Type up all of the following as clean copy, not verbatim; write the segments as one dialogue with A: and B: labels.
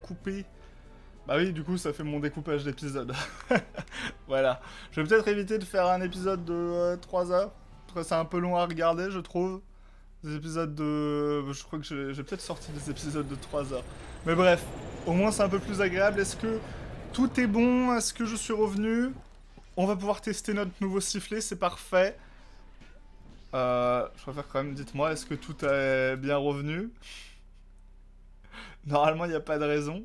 A: couper. Bah oui, du coup, ça fait mon découpage d'épisode. Voilà. Je vais peut-être éviter de faire un épisode de 3 heures. Parce que c'est un peu long à regarder, je trouve. Des épisodes de... Je crois que j'ai peut-être sorti des épisodes de 3 heures. Mais bref, au moins c'est un peu plus agréable. Est-ce que tout est bon? Est-ce que je suis revenu? On va pouvoir tester notre nouveau sifflet, c'est parfait. Je préfère quand même, dites-moi, est-ce que tout est bien revenu? Normalement, il n'y a pas de raison.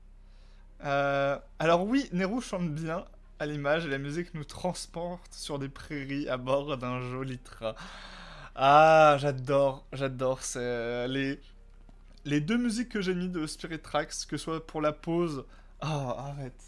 A: Alors oui, Nero chante bien à l'image et la musique nous transporte sur des prairies à bord d'un joli train. Ah, j'adore. C'est les deux musiques que j'ai mis de Spirit Tracks, que ce soit pour la pause... Ah, arrête.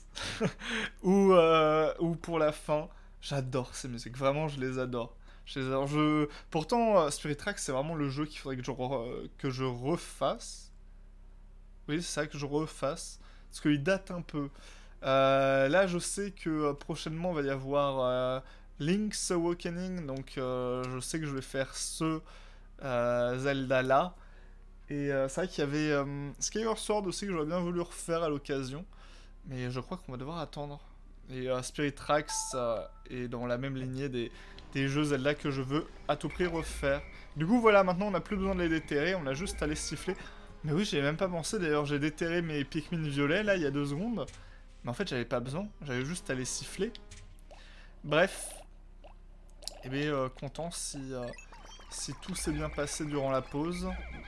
A: ou pour la fin. J'adore ces musiques, vraiment je les adore. Je les adore. Pourtant, Spirit Tracks, c'est vraiment le jeu qu'il faudrait que je refasse. Oui, c'est ça que je refasse. Parce qu'il date un peu. Là, je sais que prochainement, il va y avoir Link's Awakening. Donc, je sais que je vais faire ce Zelda-là. Et c'est vrai qu'il y avait Skyward Sword aussi que j'aurais bien voulu refaire à l'occasion. Mais je crois qu'on va devoir attendre. Et Spirit Tracks est dans la même lignée des jeux Zelda que je veux à tout prix refaire. Du coup, voilà, maintenant on n'a plus besoin de les déterrer, on a juste à les siffler. Mais oui, j'y avais même pas pensé, d'ailleurs, j'ai déterré mes Pikmin violets, là, il y a 2 secondes. Mais en fait, j'avais pas besoin, j'avais juste à les siffler. Bref. Et bien, content si tout s'est bien passé durant la pause.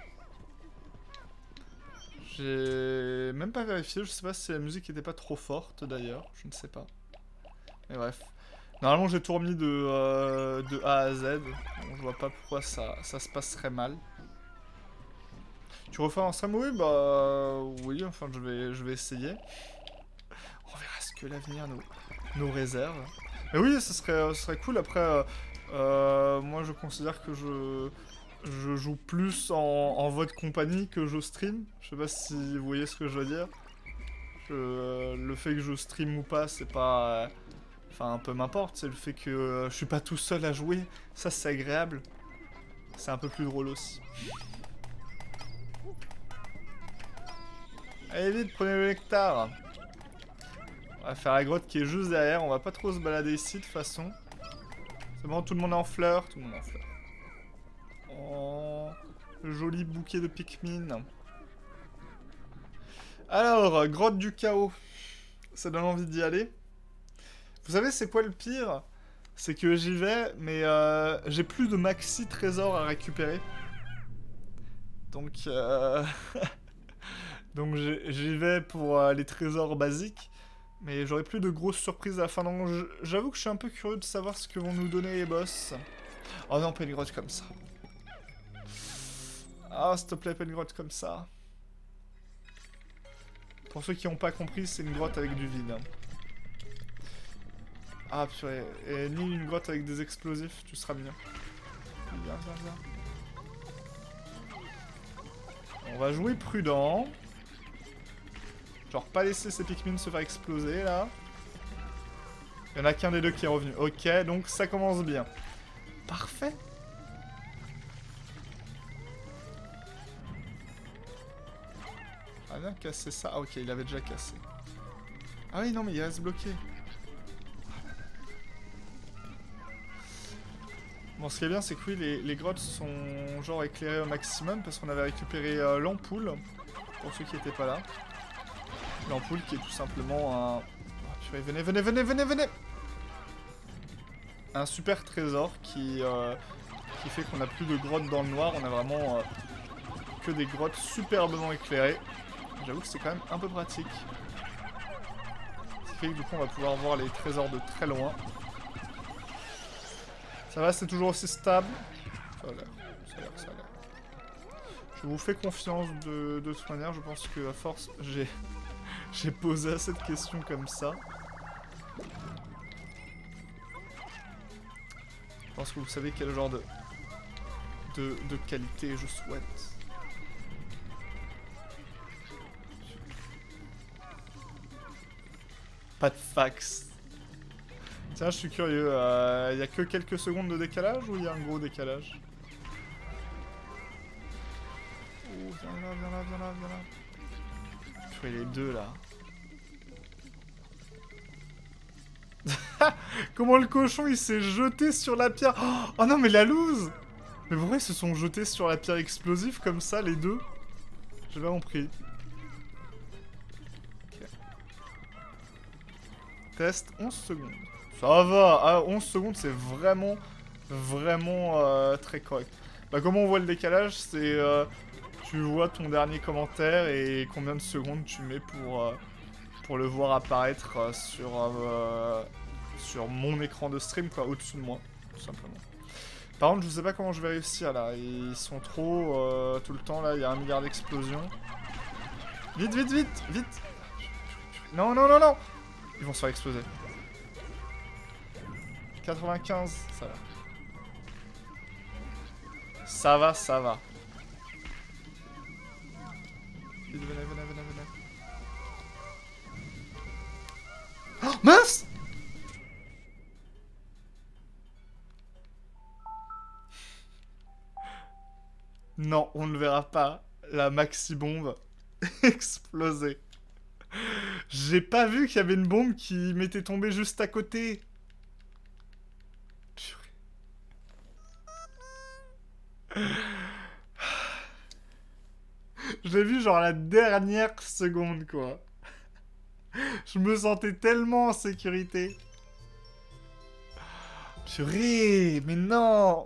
A: J'ai même pas vérifié, je sais pas si la musique était pas trop forte, d'ailleurs, je ne sais pas. Mais bref. Normalement, j'ai tout remis de A à Z. Bon, je vois pas pourquoi ça se passerait mal. Tu refais un stream? Oui, bah... Oui, enfin, je vais essayer. On verra ce que l'avenir nous réserve. Mais oui, ce serait cool. Après, moi, je considère que je joue plus en votre compagnie que je stream. Je sais pas si vous voyez ce que je veux dire. Le fait que je stream ou pas, c'est pas... Enfin, un peu m'importe, c'est le fait que je suis pas tout seul à jouer. Ça, c'est agréable. C'est un peu plus drôle aussi. Allez vite, prenez le nectar. On va faire la grotte qui est juste derrière. On va pas trop se balader ici, de toute façon. C'est bon, tout le monde est en fleurs. Tout le monde est en fleurs. Oh, le joli bouquet de Pikmin. Alors, grotte du chaos. Ça donne envie d'y aller. Vous savez, c'est quoi le pire? C'est que j'y vais, mais j'ai plus de maxi trésors à récupérer. Donc, donc j'y vais pour les trésors basiques. Mais j'aurai plus de grosses surprises à la fin. Donc, j'avoue que je suis un peu curieux de savoir ce que vont nous donner les boss. Oh non, pas une grotte comme ça. Ah, s'il te plaît, pas une grotte comme ça. Pour ceux qui n'ont pas compris, c'est une grotte avec du vide. Ah purée, et ni une grotte avec des explosifs, tu seras bien. Viens. On va jouer prudent. Genre pas laisser ces Pikmin se faire exploser là. Il y en a qu'un des deux qui est revenu. Ok, donc ça commence bien. Parfait. Ah bien casser ça. Ah ok, il avait déjà cassé. Ah oui non mais il reste bloqué. Bon, ce qui est bien, c'est que oui, les grottes sont genre éclairées au maximum parce qu'on avait récupéré l'ampoule, pour ceux qui n'étaient pas là. L'ampoule qui est tout simplement un... Oh, purée, venez. Un super trésor qui fait qu'on n'a plus de grottes dans le noir, on a vraiment que des grottes superbement éclairées. J'avoue que c'est quand même un peu pratique. Ce qui fait que du coup on va pouvoir voir les trésors de très loin. Ça va, c'est toujours aussi stable. Ça a l'air. Je vous fais confiance de toute manière. Je pense que à force, j'ai posé assez de questions comme ça. Je pense que vous savez quel genre de qualité je souhaite. Pas de fax. Tiens, je suis curieux, y a que quelques secondes de décalage ou il y a un gros décalage? Oh, viens là. Purée, les deux là. Comment le cochon il s'est jeté sur la pierre. Oh non mais la loose. Mais pourquoi ils se sont jetés sur la pierre explosive comme ça les deux? J'ai pas compris. Okay. Test 11 secondes. Ça va, ah, 11 secondes c'est vraiment très correct. Bah comment on voit le décalage, c'est tu vois ton dernier commentaire et combien de secondes tu mets pour le voir apparaître sur mon écran de stream, quoi, au-dessus de moi, tout simplement. Par contre, je sais pas comment je vais réussir, là. Ils sont trop... tout le temps, là, il y a 1 milliard d'explosions. Vite, vite, vite, vite. Non, non, non, non. Ils vont se faire exploser. 95, ça va. Ça va, ça va. Vite, venez, venez, venez, venez. Oh, mince! Non, on ne verra pas la maxi-bombe exploser. J'ai pas vu qu'il y avait une bombe qui m'était tombée juste à côté. Je l'ai vu genre à la dernière seconde, quoi. Je me sentais tellement en sécurité. Purée, mais non!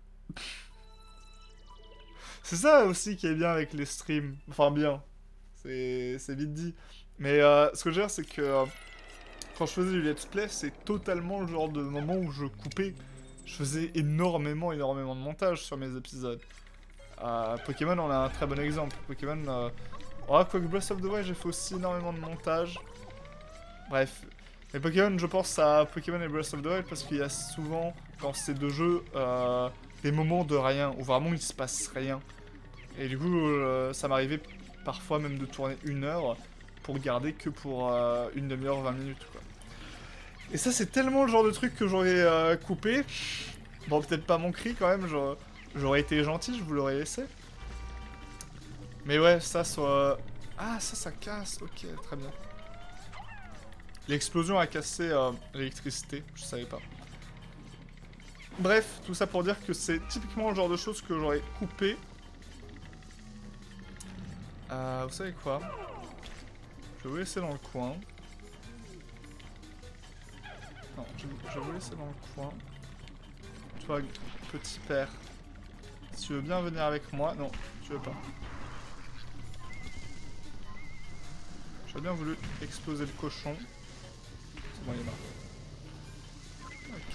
A: C'est ça aussi qui est bien avec les streams. Enfin, bien. C'est vite dit. Mais ce que je veux dire, c'est que quand je faisais du let's play, c'est totalement le genre de moment où je coupais. Je faisais énormément de montage sur mes épisodes. Pokémon, on a un très bon exemple. Pokémon... Oh, quoique Breath of the Wild, j'ai fait aussi énormément de montage. Bref. Mais Pokémon, je pense à Pokémon et Breath of the Wild parce qu'il y a souvent, dans ces deux jeux, des moments de rien, où vraiment il se passe rien. Et du coup, ça m'arrivait parfois même de tourner 1 heure pour garder que pour 1 demi-heure, 20 minutes, quoi. Et ça, c'est tellement le genre de truc que j'aurais coupé. Bon, peut-être pas mon cri quand même, j'aurais été gentil, je vous l'aurais laissé. Mais ouais, ça soit... Ah, ça casse, ok, très bien. L'explosion a cassé l'électricité, je savais pas. Bref, tout ça pour dire que c'est typiquement le genre de choses que j'aurais coupé. Vous savez quoi? Je vais vous laisser dans le coin. Non, je vais vous laisser dans le coin. Toi, petit père, si tu veux bien venir avec moi... Non, tu veux pas. J'aurais bien voulu exploser le cochon. C'est bon, il est mort. Ok.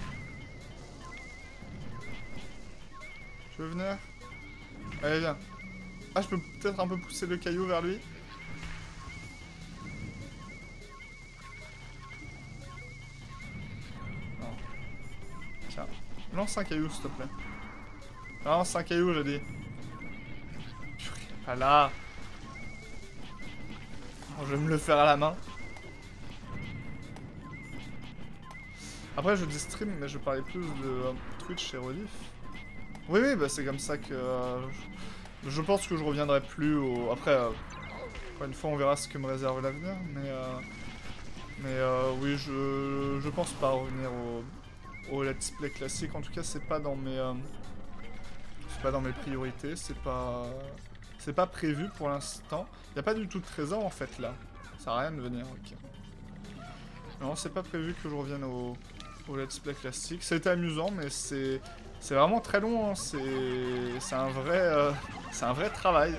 A: Tu veux venir? Allez, viens. Ah, je peux peut-être un peu pousser le caillou vers lui. Non. Tiens. Lance un caillou, s'il te plaît. Lance un caillou, j'ai dit. Pas là. Bon, je vais me le faire à la main. Après, je dis stream, mais je parlais plus de Twitch et Rediff. Oui, oui, bah c'est comme ça que... je pense que je reviendrai plus au... Après, une fois on verra ce que me réserve l'avenir, mais oui, je pense pas revenir au let's play classique. En tout cas, c'est pas dans mes priorités, c'est pas prévu pour l'instant. Y a pas du tout de trésor en fait là. Ça sert à rien de venir, ok. Non, c'est pas prévu que je revienne au let's play classique. C'était amusant, mais c'est vraiment très long, hein. C'est un vrai travail.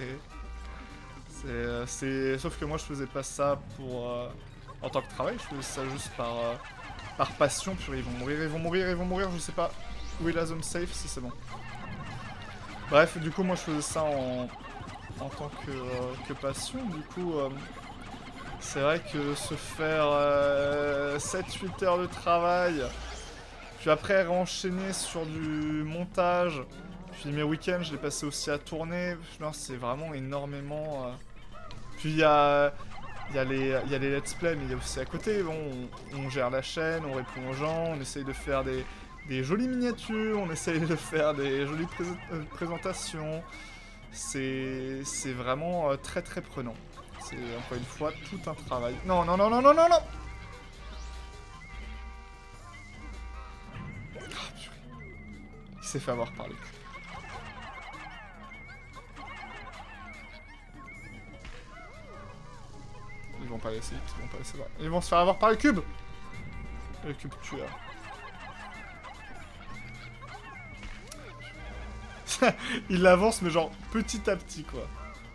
A: Sauf que moi je faisais pas ça pour en tant que travail, je faisais ça juste par passion. Puis ils vont mourir, je sais pas où est la zone safe, si c'est bon. Bref, du coup moi je faisais ça en tant que passion. Du coup c'est vrai que se faire 7-8 heures de travail, puis après enchaîner sur du montage, puis mes week-ends je les passais aussi à tourner, non, c'est vraiment énormément... Puis il y a les let's play, mais il y a aussi à côté, bon, on gère la chaîne, on répond aux gens, on essaye de faire des jolies miniatures, on essaye de faire des jolies présentations, c'est vraiment très très prenant. C'est encore une fois tout un travail. Non, non, non, non, non, non, non. Ah, purée. Il s'est fait avoir par le cul. Ils vont pas laisser, ils vont pas laisser. Ils vont se faire avoir par le cube. Le cube tueur. Il avance mais genre petit à petit quoi.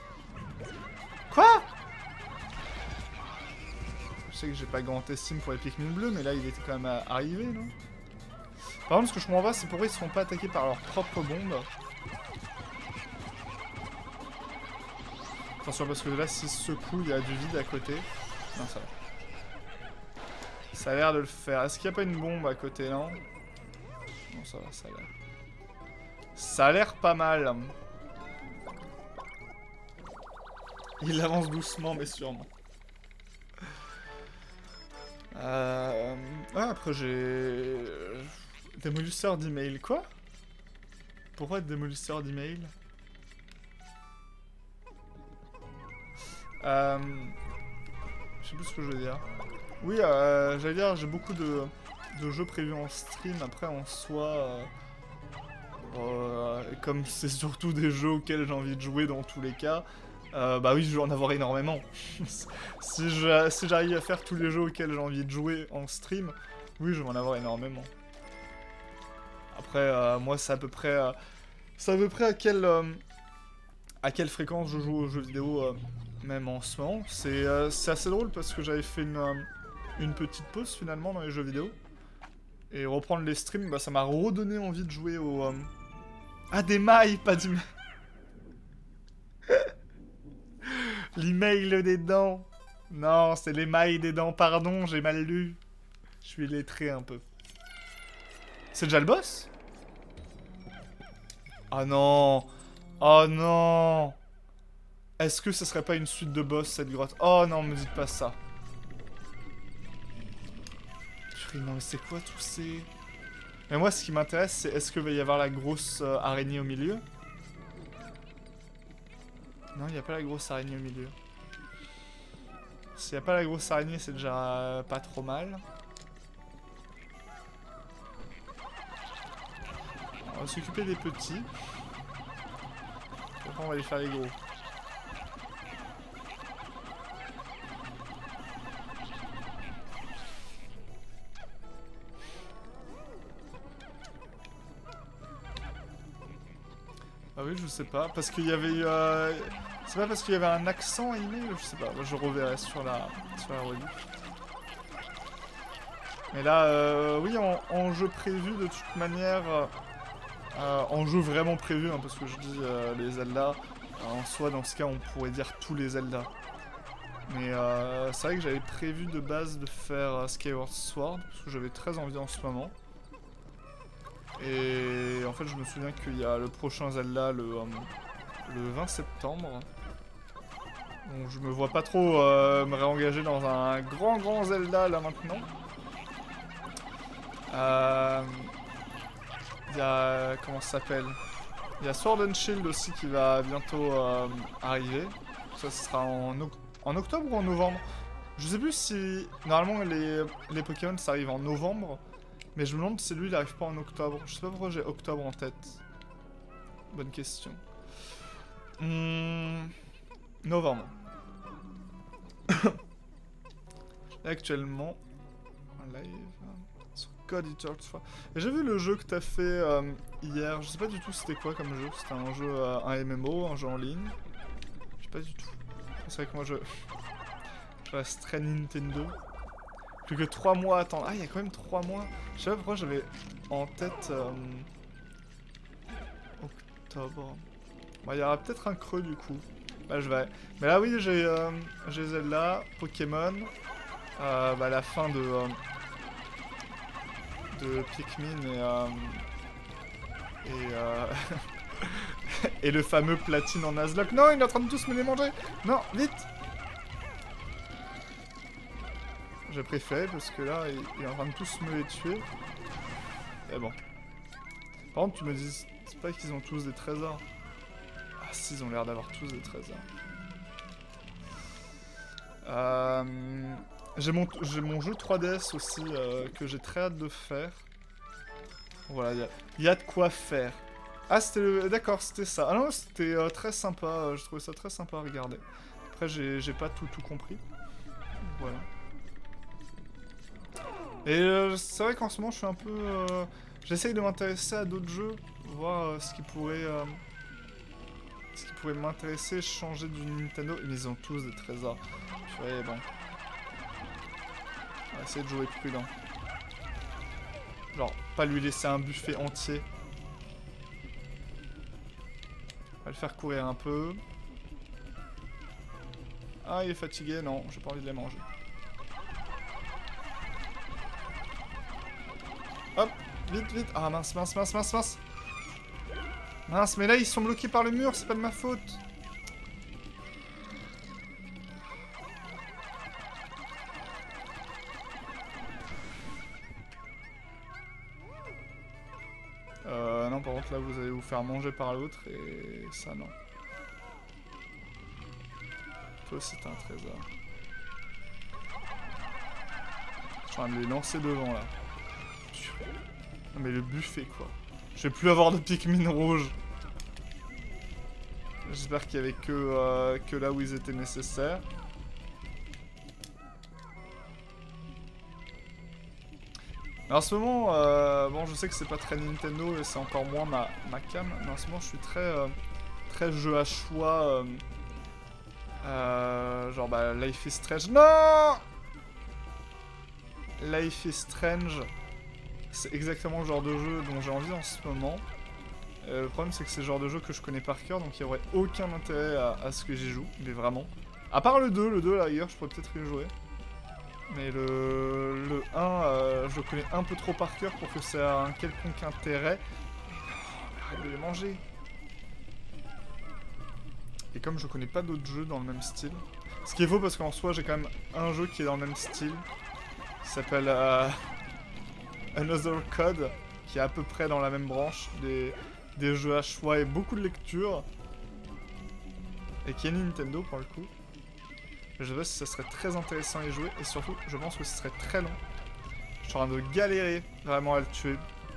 A: Quoi? Je sais que j'ai pas grand estime pour les Pikmin bleus, mais là il était quand même arrivé, non? Par contre, ce que je comprends pas, c'est pourquoi ils se font pas attaquer par leurs propres bombes. Attention, parce que là, s'ils se secouent, il y a du vide à côté. Non, ça va. Ça a l'air de le faire. Est-ce qu'il n'y a pas une bombe à côté, non? Non, ça va, ça a l'air. Ça a l'air pas mal. Il avance doucement, mais sûrement. Ah, après j'ai... Démolisseur d'email, quoi? Pourquoi démolisseur d'email? Je sais plus ce que je veux dire. Oui, j'allais dire, j'ai beaucoup de jeux prévus en stream. Après, en soi... comme c'est surtout des jeux auxquels j'ai envie de jouer dans tous les cas... bah oui, je vais en avoir énormément. si j'arrive à faire tous les jeux auxquels j'ai envie de jouer en stream, oui, je vais en avoir énormément. Après, moi, c'est à peu près à quelle fréquence je joue aux jeux vidéo, même en ce moment. C'est assez drôle parce que j'avais fait une petite pause finalement dans les jeux vidéo. Et reprendre les streams, bah, ça m'a redonné envie de jouer au... Ah, des mailles, pas du... L'email des dents. Non, c'est les mailles des dents, pardon, j'ai mal lu. Je suis lettré un peu. C'est déjà le boss? Ah non. Oh non. Est-ce que ce serait pas une suite de boss, cette grotte? Oh non, me dites pas ça. Purée, non mais c'est quoi tous ces... Mais moi, ce qui m'intéresse, c'est est-ce qu'il va y avoir la grosse araignée au milieu? Non, il n'y a pas la grosse araignée au milieu. S'il n'y a pas la grosse araignée, c'est déjà pas trop mal. On va s'occuper des petits. Après, on va aller faire les gros. Ah oui, je sais pas. Parce qu'il y avait... C'est pas parce qu'il y avait un accent animé, je sais pas. Je reverrai sur la rediff. Mais là, oui, en jeu prévu, de toute manière... en jeu vraiment prévu, hein, parce que je dis les Zelda, en soi, dans ce cas, on pourrait dire tous les Zelda. Mais c'est vrai que j'avais prévu de base de faire Skyward Sword, parce que j'avais très envie en ce moment. Et en fait, je me souviens qu'il y a le prochain Zelda le 20 septembre. Donc je me vois pas trop me réengager dans un grand Zelda là maintenant. Il y a... comment ça s'appelle? Il y a Sword and Shield aussi qui va bientôt arriver. Ça sera en octobre ou en novembre? Je sais plus si... Normalement les Pokémon ça arrive en novembre. Mais je me demande si lui il arrive pas en octobre. Je sais pas pourquoi j'ai octobre en tête. Bonne question. Novembre. Là actuellement... En live... Sur God Eater 3. J'ai vu le jeu que t'as fait hier. Je sais pas du tout c'était quoi comme jeu. C'était un jeu, un MMO, un jeu en ligne. Je sais pas du tout. C'est vrai que moi je reste très Nintendo. Plus que 3 mois à attendre. Ah, il y a quand même 3 mois. Je sais pas pourquoi j'avais en tête... octobre. Bah, il y aura peut-être un creux du coup. Bah, je vais... Mais là, oui, j'ai Zelda, Pokémon. Bah, la fin de Pikmin et le fameux platine en Nuzlocke. Non, il est en train de tous me les manger. Non, vite. J'ai préféré parce que là, il est en train de tous me les tuer. Mais bon. Par contre, tu me dis pas qu'ils ont tous des trésors. Ah si, ils ont l'air d'avoir tous des trésors. J'ai mon jeu 3DS aussi que j'ai très hâte de faire. Voilà, il y a de quoi faire. Ah, c'était... D'accord, c'était ça. Ah non, c'était très sympa. Je trouvais ça très sympa à regarder. Après, j'ai pas tout compris. Voilà. Et c'est vrai qu'en ce moment, je suis un peu... J'essaye de m'intéresser à d'autres jeux. Voir ce qui pourrait m'intéresser, changer du Nintendo. Mais ils ont tous des trésors. Purée, bon. On va essayer de jouer prudent. Genre, pas lui laisser un buffet entier. On va le faire courir un peu. Ah, il est fatigué. Non, j'ai pas envie de les manger. Hop, vite, vite. Ah, mince. Mince, mais là, ils sont bloqués par le mur. C'est pas de ma faute. Non, par contre, là, vous allez vous faire manger par l'autre, et ça, non. Toi aussi, t'as un trésor. Je suis en train de les lancer devant, là. Non, mais le buffet, quoi. Je vais plus avoir de Pikmin rouge. J'espère qu'il y avait que là où ils étaient nécessaires. En ce moment, bon, je sais que c'est pas très Nintendo et c'est encore moins ma cam, mais en ce moment je suis très jeu à choix, genre bah Life is Strange. Non! Life is Strange, c'est exactement le genre de jeu dont j'ai envie en ce moment. Le problème c'est que c'est le genre de jeu que je connais par cœur, donc il y aurait aucun intérêt à ce que j'y joue, mais vraiment. À part le 2 là ailleurs, je pourrais peut-être y jouer. Mais le 1, je le connais un peu trop par cœur pour que ça ait un quelconque intérêt. Arrête de les manger. Et comme je connais pas d'autres jeux dans le même style, ce qui est faux parce qu'en soi j'ai quand même un jeu qui est dans le même style, qui s'appelle Another Code, qui est à peu près dans la même branche, des jeux à choix et beaucoup de lecture, et qui est Nintendo pour le coup. Je sais pas si ça serait très intéressant à y jouer, et surtout, je pense que ce serait très long. Je suis en train de galérer vraiment à le tuer.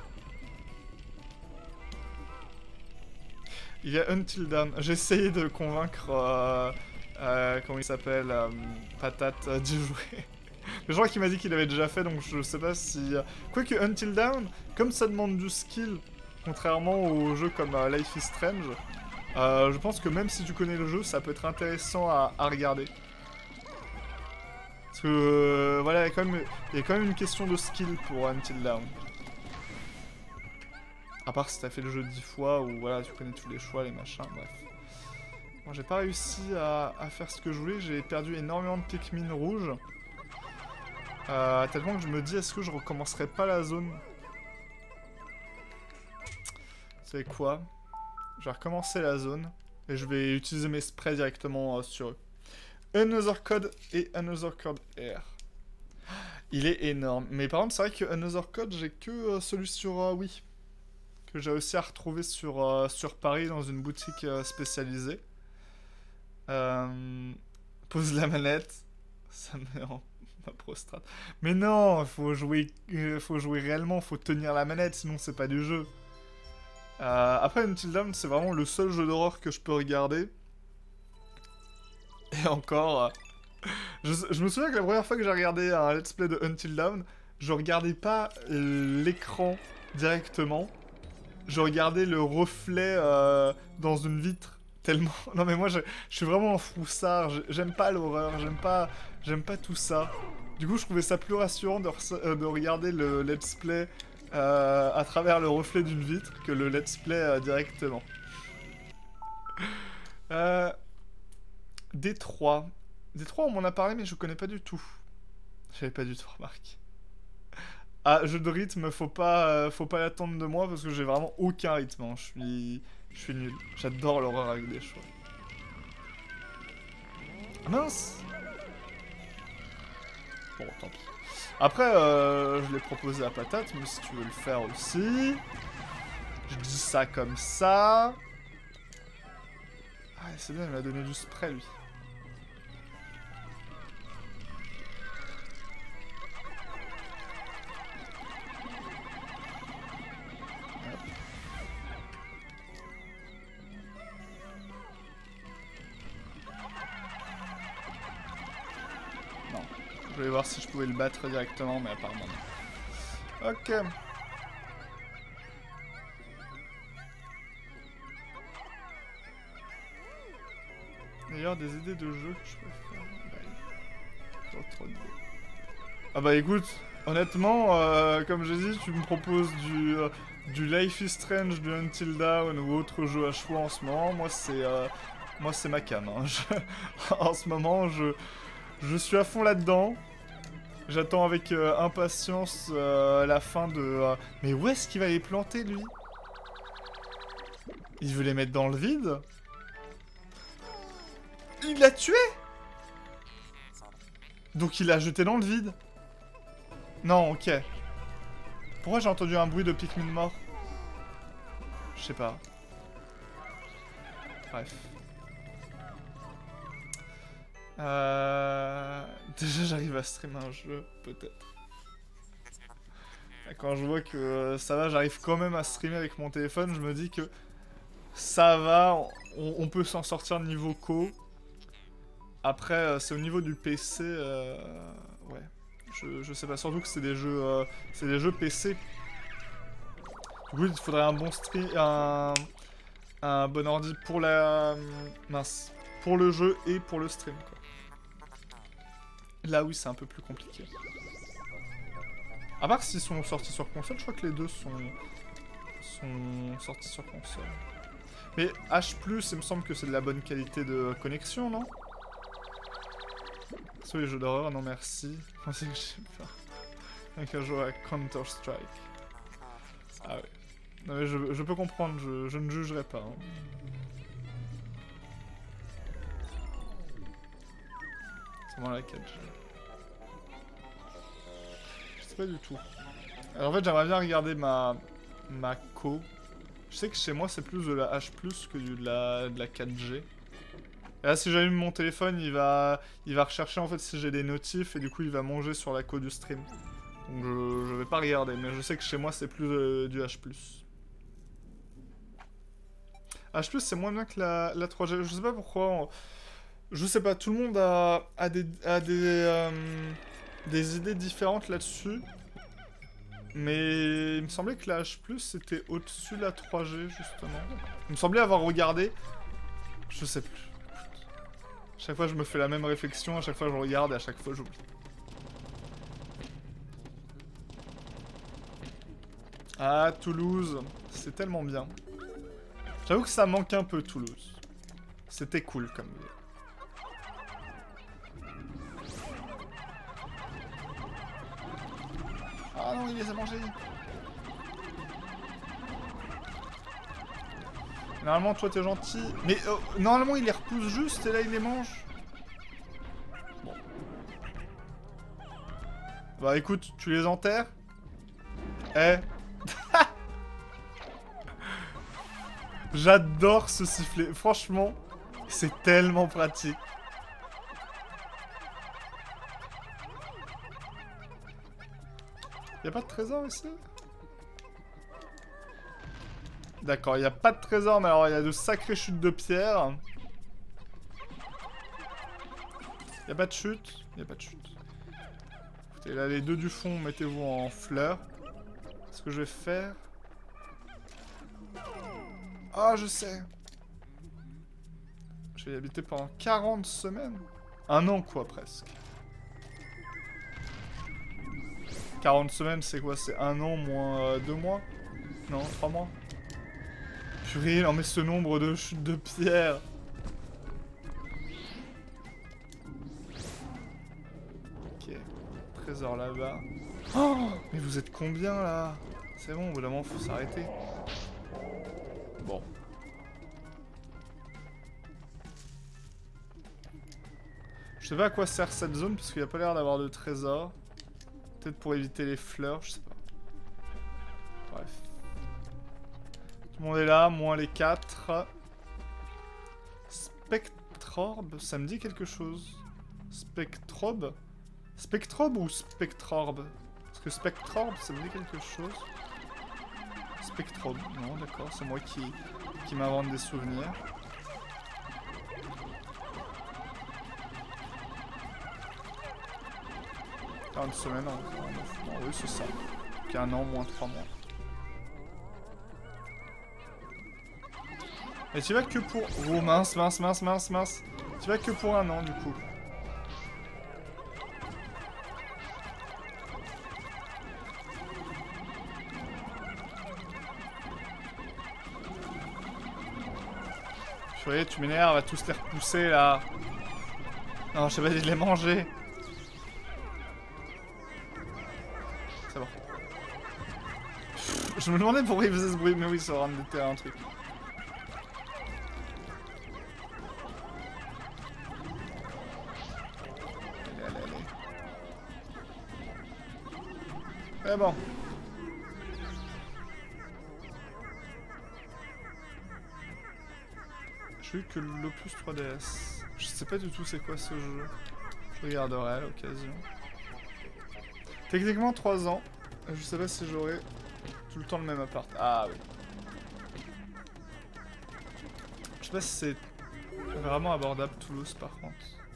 A: Il y a Until Dawn. J'ai essayé de convaincre, comment il s'appelle, Patate, d'y jouer. Je crois qu'il m'a dit qu'il avait déjà fait, donc je sais pas si... Quoique Until Dawn, comme ça demande du skill, contrairement aux jeux comme Life is Strange, je pense que même si tu connais le jeu, ça peut être intéressant à regarder. Parce que voilà, il y a quand même une question de skill pour Until Dawn. À part si t'as fait le jeu 10 fois, ou voilà, tu connais tous les choix, les machins, bref. Bon, j'ai pas réussi à faire ce que je voulais, j'ai perdu énormément de Pikmin rouges. Tellement que je me dis, est-ce que je recommencerai pas la zone? Vous savez quoi? Je vais recommencer la zone, et je vais utiliser mes sprays directement sur eux. Another Code et Another Code Air. Il est énorme. Mais par contre, c'est vrai que Another Code, j'ai que celui sur Wii. Que j'ai réussi à retrouver sur Paris dans une boutique spécialisée. Pose la manette. Ça me met en ma prostrate. Mais non, faut jouer réellement, faut tenir la manette, sinon c'est pas du jeu. Après, Until Dawn, c'est vraiment le seul jeu d'horreur que je peux regarder. Et encore, je me souviens que la première fois que j'ai regardé un let's play de Until Dawn, je regardais pas l'écran directement, je regardais le reflet dans une vitre, tellement... Non mais moi je suis vraiment un froussard, j'aime pas l'horreur, j'aime pas tout ça. Du coup je trouvais ça plus rassurant de regarder le let's play à travers le reflet d'une vitre que le let's play directement. Détroit. Détroit, on m'en a parlé, mais je connais pas du tout. J'avais pas du tout remarqué. Ah, jeu de rythme, faut pas l'attendre de moi parce que j'ai vraiment aucun rythme. Hein. Je suis nul. J'adore l'horreur avec des choix. Ah, mince. Bon, tant pis. Après, je l'ai proposé à Patate, mais si tu veux le faire aussi... Je dis ça comme ça... Ah, c'est bien, il m'a donné du spray, lui. voulais voir si je pouvais le battre directement, mais apparemment non. Ok. D'ailleurs, des idées de jeu que je pourrais faire. Trop d'idées. Ah bah écoute, honnêtement, comme j'ai dit, tu me proposes du Life is Strange, du Until Dawn ou autre jeu à choix en ce moment. Moi, c'est ma cam. Hein. En ce moment, je suis à fond là-dedans. J'attends avec impatience la fin de... Mais où est-ce qu'il va les planter, lui? Il veut les mettre dans le vide? Il l'a tué? Donc il l'a jeté dans le vide? Non, ok. Pourquoi j'ai entendu un bruit de Pikmin mort? Je sais pas. Bref. Déjà j'arrive à streamer un jeu, peut-être. Quand je vois que ça va, j'arrive quand même à streamer avec mon téléphone, je me dis que ça va, on peut s'en sortir niveau co. Après, c'est au niveau du PC, ouais. Je sais pas, surtout que c'est des jeux PC. Du coup, il faudrait un bon stream, un bon ordi pour la... mince. Pour le jeu et pour le stream, quoi. Là, oui, c'est un peu plus compliqué. À part s'ils sont sortis sur console, je crois que les deux sont sortis sur console. Mais H+, il me semble que c'est de la bonne qualité de connexion, non? Sur les jeux d'horreur, non merci. Je pensais que j'ai peur. Avec un jeu à Counter-Strike. Ah ouais. Non mais je peux comprendre, je ne jugerai pas. Hein. C'est moi la 4G. Je sais pas du tout. Alors en fait j'aimerais bien regarder ma co. Je sais que chez moi c'est plus de la H+, que de la 4G. Et là, si j'allume mon téléphone, il va rechercher en fait si j'ai des notifs et du coup il va manger sur la co du stream. Donc je vais pas regarder, mais je sais que chez moi c'est plus du H+. H+, c'est moins bien que la 3G. Je sais pas pourquoi. Je sais pas, tout le monde a des idées différentes là-dessus. Mais il me semblait que la H+, c'était au-dessus de la 3G justement. Il me semblait avoir regardé. Je sais plus. Chaque fois je me fais la même réflexion, à chaque fois je regarde et à chaque fois j'oublie. Ah, Toulouse, c'est tellement bien. J'avoue que ça manque un peu Toulouse. C'était cool comme ville. Ah non, il les a mangés. Normalement, toi, t'es gentil. Mais normalement, il les repousse juste et là, il les mange. Bon. Bah, écoute, tu les enterres. Eh. J'adore ce sifflet. Franchement, c'est tellement pratique. Y'a pas de trésor ici? D'accord, il n'y a pas de trésor, mais alors il y a de sacrées chutes de pierre. Il n'y a pas de chute. Il n'y a pas de chute. Écoutez, là, les deux du fond, mettez-vous en fleurs. Ce que je vais faire... Ah, je sais. Je vais y habiter pendant 40 semaines. Un an, quoi, presque. 40 semaines, c'est quoi? C'est un an moins 2 mois? Non, 3 mois? Purée, non mais ce nombre de chutes de pierre. Ok. Trésor là-bas. Oh, mais vous êtes combien là? C'est bon, au bout d'un moment, faut s'arrêter. Bon. Je sais pas à quoi sert cette zone, parce qu'il n'y a pas l'air d'avoir de trésor. Peut-être pour éviter les fleurs, je sais pas. Bref. Tout le monde est là, moins les 4. Spectrorbe, ça me dit quelque chose. Spectrobe? Spectrobe ou Spectrorbe? Parce que Spectrorbe, ça me dit quelque chose. Spectrobe, non, d'accord, c'est moi qui m'invente des souvenirs. Ah, une semaine, non, oui, c'est ça. Donc un an, moins 3 mois. Et tu vas que pour... Oh mince. Tu vas que pour un an, du coup. Purée, tu m'énerves à tous les repousser, là. Non, je sais pas, de les manger. C'est bon. Je me demandais pourquoi il faisait ce bruit, mais oui, ça aura un truc. Allez. Mais bon. J'ai eu que l'Opus 3DS. Je sais pas du tout c'est quoi ce jeu. Je regarderai à l'occasion. Techniquement 3 ans. Je sais pas si j'aurai tout le temps le même appart. Ah oui. Je sais pas si c'est vraiment abordable Toulouse par contre.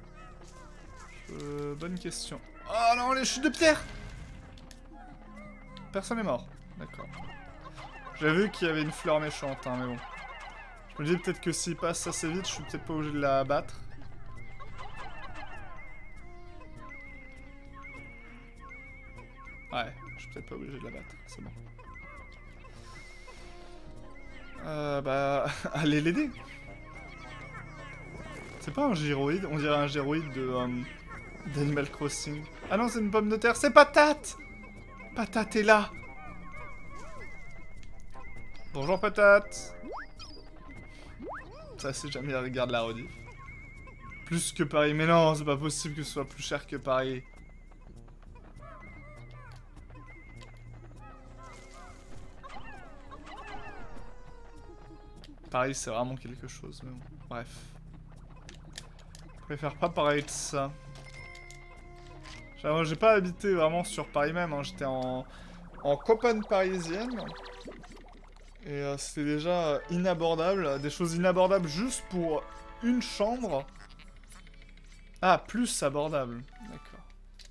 A: Bonne question. Oh non, les chutes de pierre! Personne n'est mort. D'accord. J'avais vu qu'il y avait une fleur méchante, hein, mais bon. Je me dis peut-être que s'il passe assez vite, je suis peut-être pas obligé de la battre. Ouais, je suis peut-être pas obligé de la battre, c'est bon. Bah... allez l'aider. C'est pas un gyroïde, on dirait un gyroïde de... d'Animal Crossing. Ah non, c'est une pomme de terre, c'est Patate! Patate est là! Bonjour Patate! Ça, c'est jamais regarde la rediff. Plus que Paris, mais non, c'est pas possible que ce soit plus cher que Paris. Paris, c'est vraiment quelque chose, mais bon, bref. Je préfère pas parler de ça. J'ai pas habité vraiment sur Paris même, hein. J'étais en campagne parisienne. Et c'était déjà inabordable. Des choses inabordables juste pour une chambre. Ah, plus abordable. D'accord.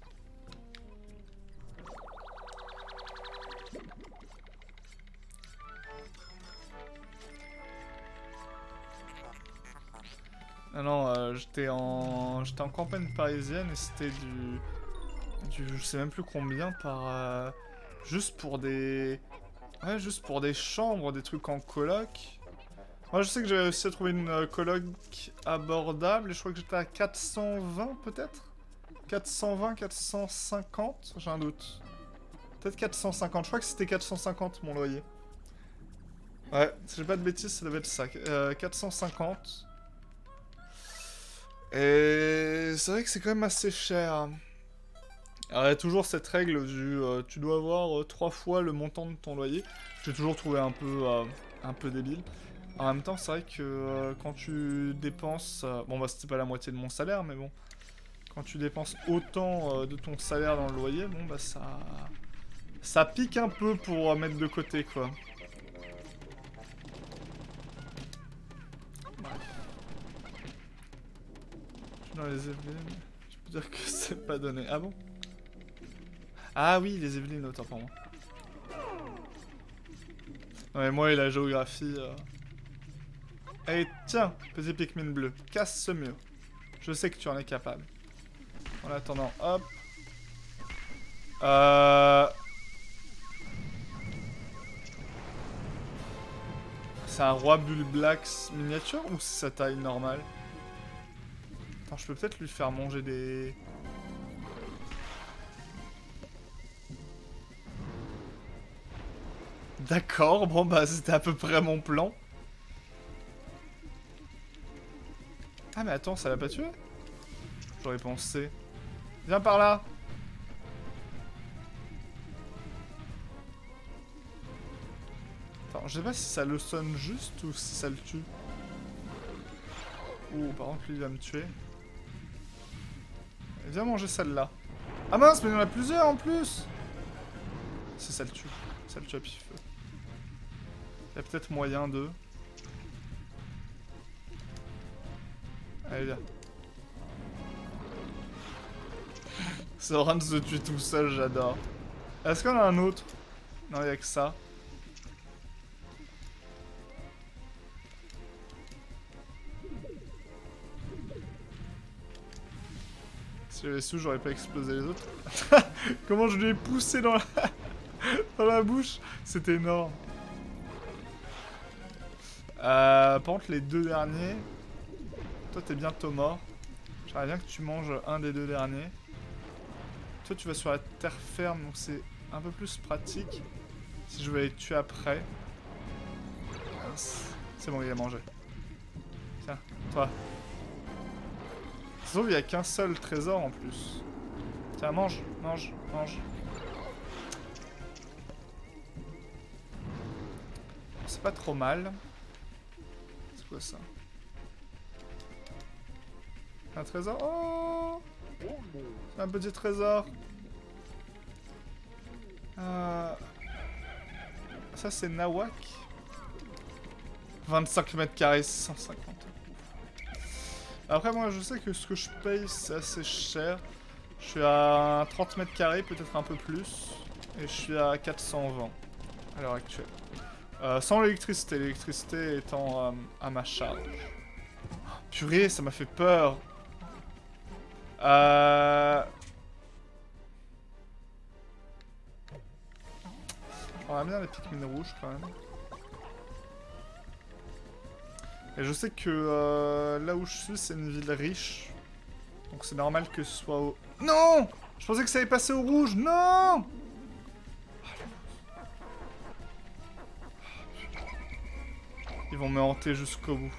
A: Ah non, j'étais en campagne parisienne et c'était je sais même plus combien par... juste pour des... Ouais, juste pour des chambres, des trucs en coloc. Moi, je sais que j'ai réussi à trouver une coloc abordable et je crois que j'étais à 420 peut-être 420, 450, j'ai un doute. Peut-être 450, je crois que c'était 450 mon loyer. Ouais, si j'ai pas de bêtises, ça devait être ça. 450. Et c'est vrai que c'est quand même assez cher. Alors, il y a toujours cette règle du tu dois avoir 3 fois le montant de ton loyer. J'ai toujours trouvé un peu débile. En même temps, c'est vrai que quand tu dépenses... bon, bah, c'était pas la moitié de mon salaire, mais bon. Quand tu dépenses autant de ton salaire dans le loyer, bon, bah, ça pique un peu pour mettre de côté, quoi. Bref. Je suis dans les Yvelines. Je peux dire que c'est pas donné. Ah bon? Ah oui, les Yvelines, autant pour moi. Non mais moi et la géographie... Allez, tiens, petit Pikmin bleu, casse ce mur. Je sais que tu en es capable. En attendant, hop. C'est un roi Bulblax miniature ou c'est sa taille normale? Attends, je peux peut-être lui faire manger des... D'accord, bon bah c'était à peu près mon plan. Ah mais attends, ça l'a pas tué? J'aurais pensé. Viens par là. Attends, je sais pas si ça le sonne juste ou si ça le tue. Ouh, par contre lui il va me tuer. Viens manger celle-là. Ah mince, mais il y en a plusieurs en plus. Si ça le tue. Ça le tue à pif-feu. Il y a peut-être moyen de... Allez, viens. Soran se tue tout seul, j'adore. Est-ce qu'on a un autre? Non, il n'y a que ça. Si j'avais su, j'aurais pas explosé les autres. Comment je lui ai poussé dans la, dans la bouche? C'était énorme. Par contre, les deux derniers... Toi, t'es bientôt mort. J'aimerais bien que tu manges un des deux derniers. Toi, tu vas sur la terre ferme, donc c'est un peu plus pratique. Si je veux les tuer après. C'est bon, il a mangé. Tiens, toi. Sauf qu'il n'y a qu'un seul trésor en plus. Tiens, mange, mange, mange. C'est pas trop mal. C'est quoi ça? Un trésor? Oh! Un petit trésor. Ça c'est Nawak. 25 mètres carrés, 150. Après moi je sais que ce que je paye c'est assez cher. Je suis à 30 mètres carrés, peut-être un peu plus. Et je suis à 420 à l'heure actuelle. Sans l'électricité, l'électricité étant à ma charge. Purée, ça m'a fait peur. On va bien les Pikmin rouges quand même. Et je sais que là où je suis, c'est une ville riche. Donc c'est normal que ce soit au... Non! Je pensais que ça allait passer au rouge. Non! Ils vont me hanter jusqu'au bout.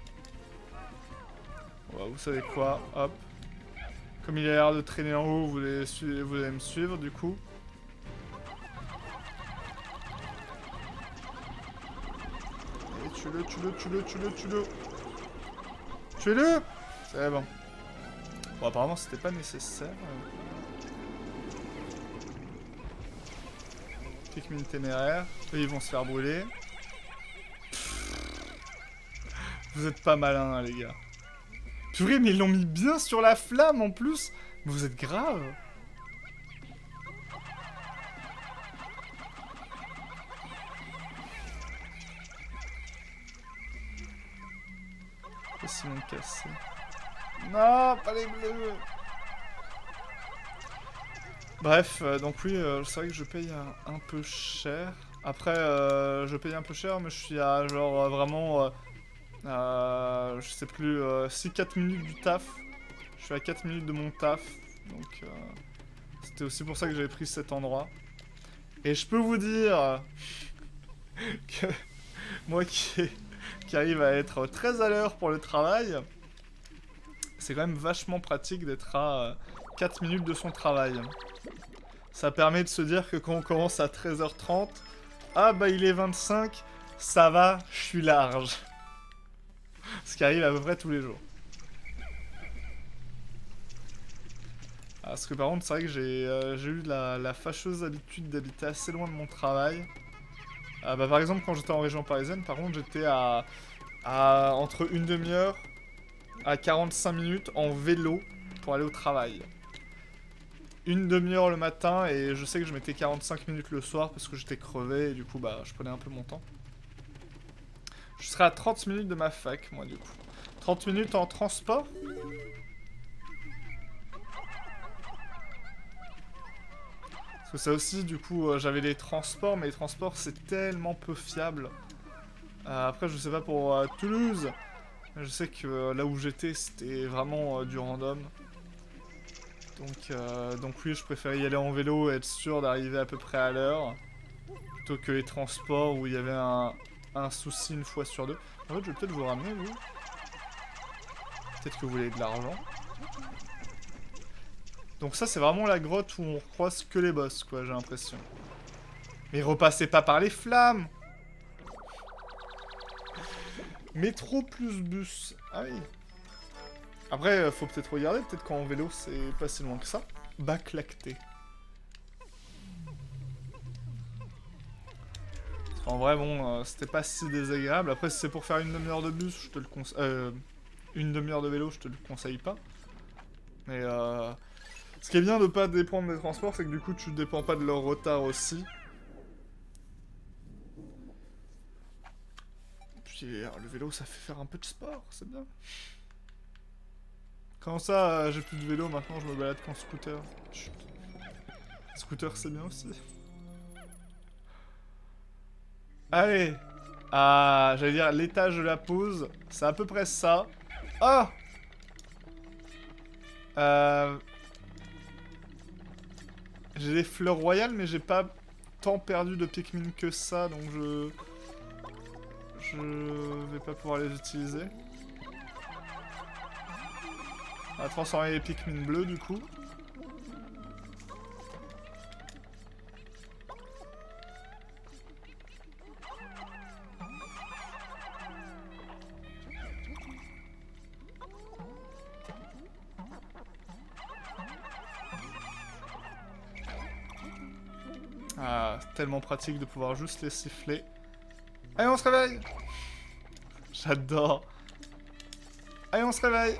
A: Ouais, vous savez quoi? Hop. Comme il a l'air de traîner en haut, vous allez me suivre du coup. Allez, tue-le, tue-le, tue-le, tue-le, tue-le. Tuez-le! C'est bon. Bon, apparemment, c'était pas nécessaire. Pikmin téméraire. Eux, ils vont se faire brûler. Vous êtes pas malins, hein, les gars. Purée, mais ils l'ont mis bien sur la flamme en plus. Mais vous êtes grave. Sinon cassé. Non, pas les bleus. Bref, donc oui, c'est vrai que je paye un peu cher. Après, je paye un peu cher, mais je suis à genre vraiment... je sais plus, 6-4 minutes du taf. Je suis à 4 minutes de mon taf. Donc, c'était aussi pour ça que j'avais pris cet endroit. Et je peux vous dire que moi qui arrive à être très à l'heure pour le travail, c'est quand même vachement pratique d'être à 4 minutes de son travail. Ça permet de se dire que quand on commence à 13h30, ah bah il est 25, ça va, je suis large. Ce qui arrive à peu près tous les jours. Parce que par contre, c'est vrai que j'ai eu la fâcheuse habitude d'habiter assez loin de mon travail. Bah, par exemple, quand j'étais en région parisienne, par contre, j'étais à entre une demi-heure à 45 minutes en vélo pour aller au travail. Une demi-heure le matin et je sais que je mettais 45 minutes le soir parce que j'étais crevé et du coup, bah, je prenais un peu mon temps. Je serai à 30 minutes de ma fac, moi, du coup. 30 minutes en transport. Parce que ça aussi, du coup, j'avais les transports, mais les transports, c'est tellement peu fiable. Après, je sais pas pour Toulouse. Je sais que là où j'étais, c'était vraiment du random. Donc oui, je préférais y aller en vélo et être sûr d'arriver à peu près à l'heure. Plutôt que les transports où il y avait un souci une fois sur deux. En fait, je vais peut-être vous ramener, vous. Peut-être que vous voulez de l'argent. Donc ça, c'est vraiment la grotte où on croise que les boss, quoi, j'ai l'impression. Mais repassez pas par les flammes! Métro plus bus. Ah oui. Après, faut peut-être regarder, peut-être qu'en vélo, c'est pas si loin que ça. Bac lacté. En vrai, bon, c'était pas si désagréable. Après, si c'est pour faire une demi-heure de bus, je te le conseille... une demi-heure de vélo, je te le conseille pas. Mais Ce qui est bien de pas dépendre des transports, c'est que du coup tu dépends pas de leur retard aussi. Puis le vélo ça fait faire un peu de sport, c'est bien. Comment ça, j'ai plus de vélo maintenant, je me balade qu'en scooter. Chut. Scooter c'est bien aussi. Allez. Ah, j'allais dire l'étage de la pause, c'est à peu près ça. Ah J'ai des fleurs royales, mais j'ai pas tant perdu de Pikmin que ça, donc je vais pas pouvoir les utiliser. On va transformer les Pikmin bleus, du coup. Ah, tellement pratique de pouvoir juste les siffler. Allez, on se réveille! J'adore. Allez, on se réveille!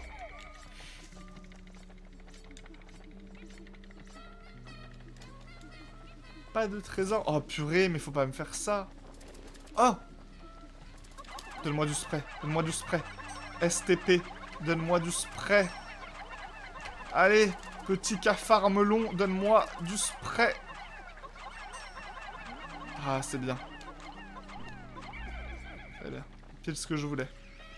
A: Pas de trésor. Oh purée, mais faut pas me faire ça. Oh! Donne-moi du spray. Donne-moi du spray. STP. Donne-moi du spray. Allez, petit cafard melon, donne-moi du spray. Ah, c'est bien. C'est bien. Pile ce que je voulais.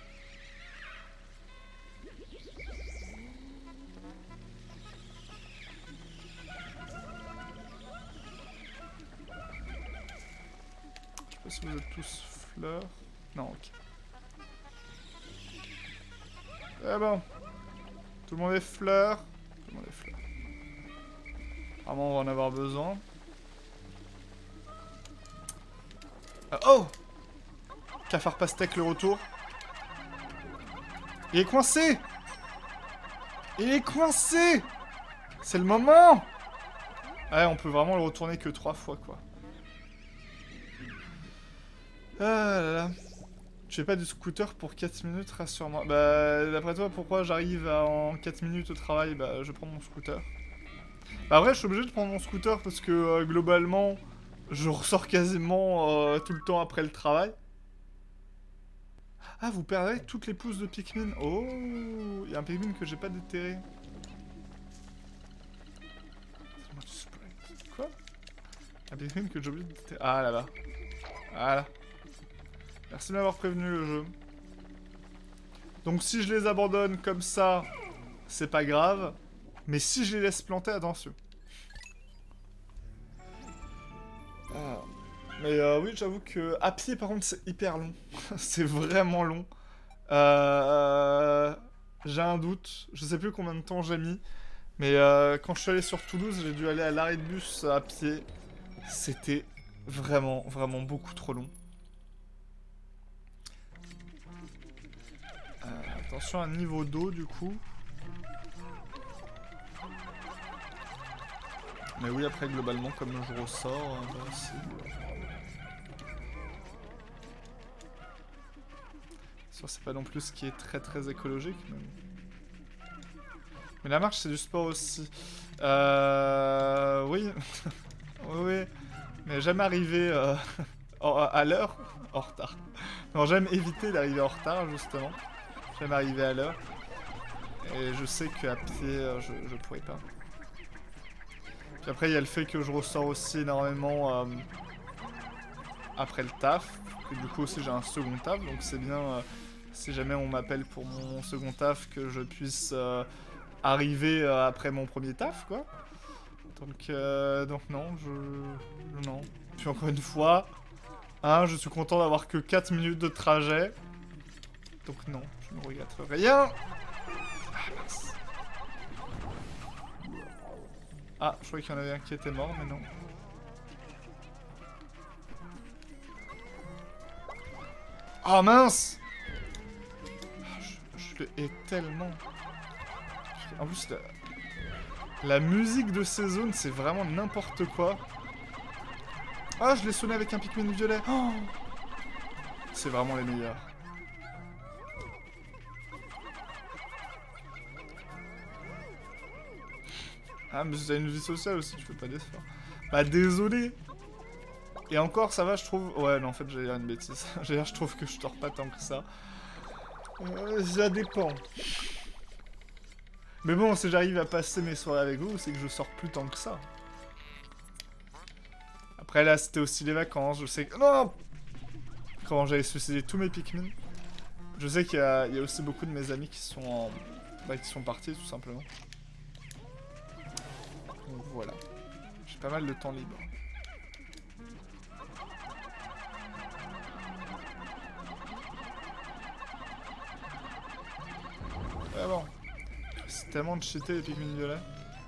A: Je sais pas si vous êtes tous fleurs. Non, ok. Eh bon. Tout le monde est fleurs. Tout le monde est fleurs. Apparemment, on va en avoir besoin. Oh! Cafard pastèque le retour. Il est coincé! Il est coincé! C'est le moment! Ouais, on peut vraiment le retourner que 3 fois, quoi. Ah là là. Tu fais pas du scooter pour 4 minutes, rassure-moi. Bah, d'après toi, pourquoi j'arrive en 4 minutes au travail? Bah, je prends mon scooter. Bah, après, je suis obligé de prendre mon scooter parce que, globalement, je ressors quasiment tout le temps après le travail. Ah, vous perdez toutes les pousses de Pikmin. Oh, il y a un Pikmin que j'ai pas déterré. Quoi? Un Pikmin que j'ai oublié de déterrer. Ah, là-bas. Voilà. Merci de m'avoir prévenu, le jeu. Donc, si je les abandonne comme ça, c'est pas grave. Mais si je les laisse planter, attention. Ah. Mais oui, j'avoue que à pied, par contre, c'est hyper long. C'est vraiment long. J'ai un doute. Je sais plus combien de temps j'ai mis. Mais quand je suis allé sur Toulouse, j'ai dû aller à l'arrêt de bus à pied. C'était vraiment, vraiment beaucoup trop long. Attention à un niveau d'eau, du coup. Mais oui, après, globalement, comme je ressors, aussi... C'est pas non plus ce qui est très très écologique, mais la marche c'est du sport aussi. Oui. Oui, oui. Mais j'aime arriver à l'heure, en retard. Non, j'aime éviter d'arriver en retard, justement. J'aime arriver à l'heure. Et je sais qu'à pied, je pourrais pas. Puis après, il y a le fait que je ressors aussi énormément après le taf. Et du coup aussi, j'ai un second taf, donc c'est bien... si jamais on m'appelle pour mon second taf, que je puisse arriver après mon premier taf, quoi. Donc non, non. Puis encore une fois, hein, je suis content d'avoir que 4 minutes de trajet. Donc non, je ne regrette rien. Ah, mince. Ah, je croyais qu'il y en avait un qui était mort, mais non. Ah, mince! Je le hais tellement. En plus, la musique de ces zones, c'est vraiment n'importe quoi. Ah, je l'ai sonné avec un Pikmin violet. Oh, c'est vraiment les meilleurs. Ah, mais t'as une vie sociale aussi, tu fais pas d'efforts. Bah, désolé. Et encore, ça va, je trouve... Ouais, non, en fait, j'ai une bêtise. Je trouve que je dors pas tant que ça. Ça dépend. Mais bon, si j'arrive à passer mes soirées avec vous, c'est que je sors plus tant que ça. Après, là, c'était aussi les vacances, je sais que... Non! Quand j'avais suicidé tous mes Pikmin. Je sais qu'il y a aussi beaucoup de mes amis qui sont en... Bah, qui sont partis, tout simplement. Donc, voilà. J'ai pas mal de temps libre. Ah bon. C'est tellement de cheater les Pikmin violets.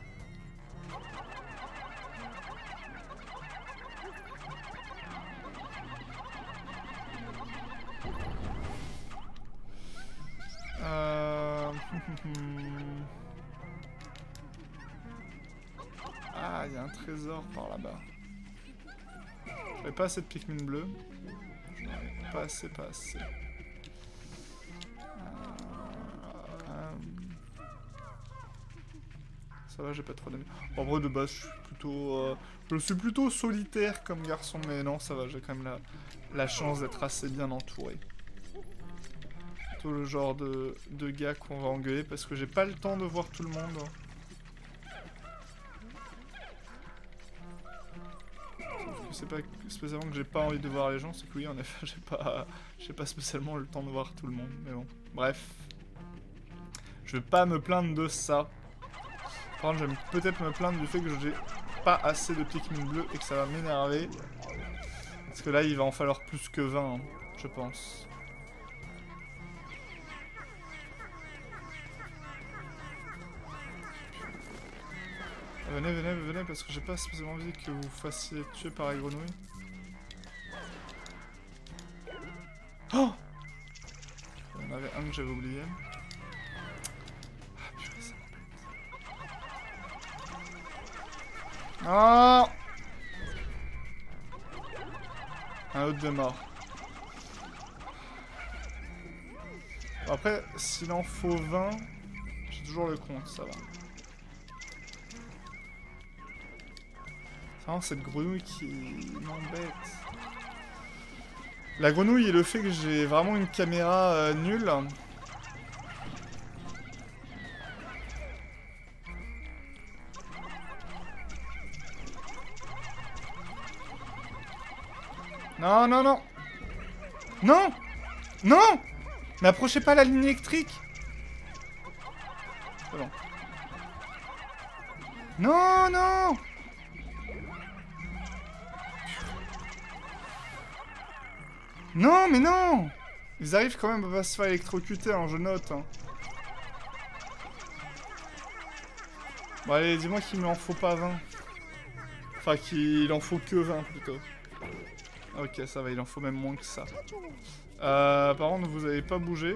A: Ah, il y a un trésor par là-bas. J'avais pas assez de Pikmin bleus. J'en avais pas assez, pas assez. Ça va, j'ai pas trop d'amis. En vrai, de base, je suis plutôt solitaire comme garçon, mais non, ça va, j'ai quand même la chance d'être assez bien entouré. Plutôt le genre de gars qu'on va engueuler parce que j'ai pas le temps de voir tout le monde. C'est pas spécialement que j'ai pas envie de voir les gens, c'est que oui, en effet, j'ai pas spécialement le temps de voir tout le monde, mais bon. Bref. Je vais pas me plaindre de ça. Par contre, je vais peut-être me plaindre du fait que j'ai pas assez de Pikmin bleus et que ça va m'énerver. Parce que là, il va en falloir plus que 20, hein, je pense. Venez, venez, venez, parce que j'ai pas spécialement envie que vous fassiez tuer par les grenouilles. Oh! Il y en avait un que j'avais oublié. Ah, purée, ça m'embête. Oh! Un autre de mort. Bon, après, s'il en faut 20, j'ai toujours le compte, ça va. C'est vraiment cette grenouille qui m'embête. La grenouille et le fait que j'ai vraiment une caméra nulle. Non, non, non. Non! Non! N'approchez pas la ligne électrique! C'est bon. Non, non! Non, mais non! Ils arrivent quand même à pas se faire électrocuter, hein, je note. Hein. Bon, allez, dis-moi qu'il m'en faut pas 20. Enfin, qu'il en faut que 20, plutôt. Ok, ça va, il en faut même moins que ça. Par contre, vous avez pas bougé.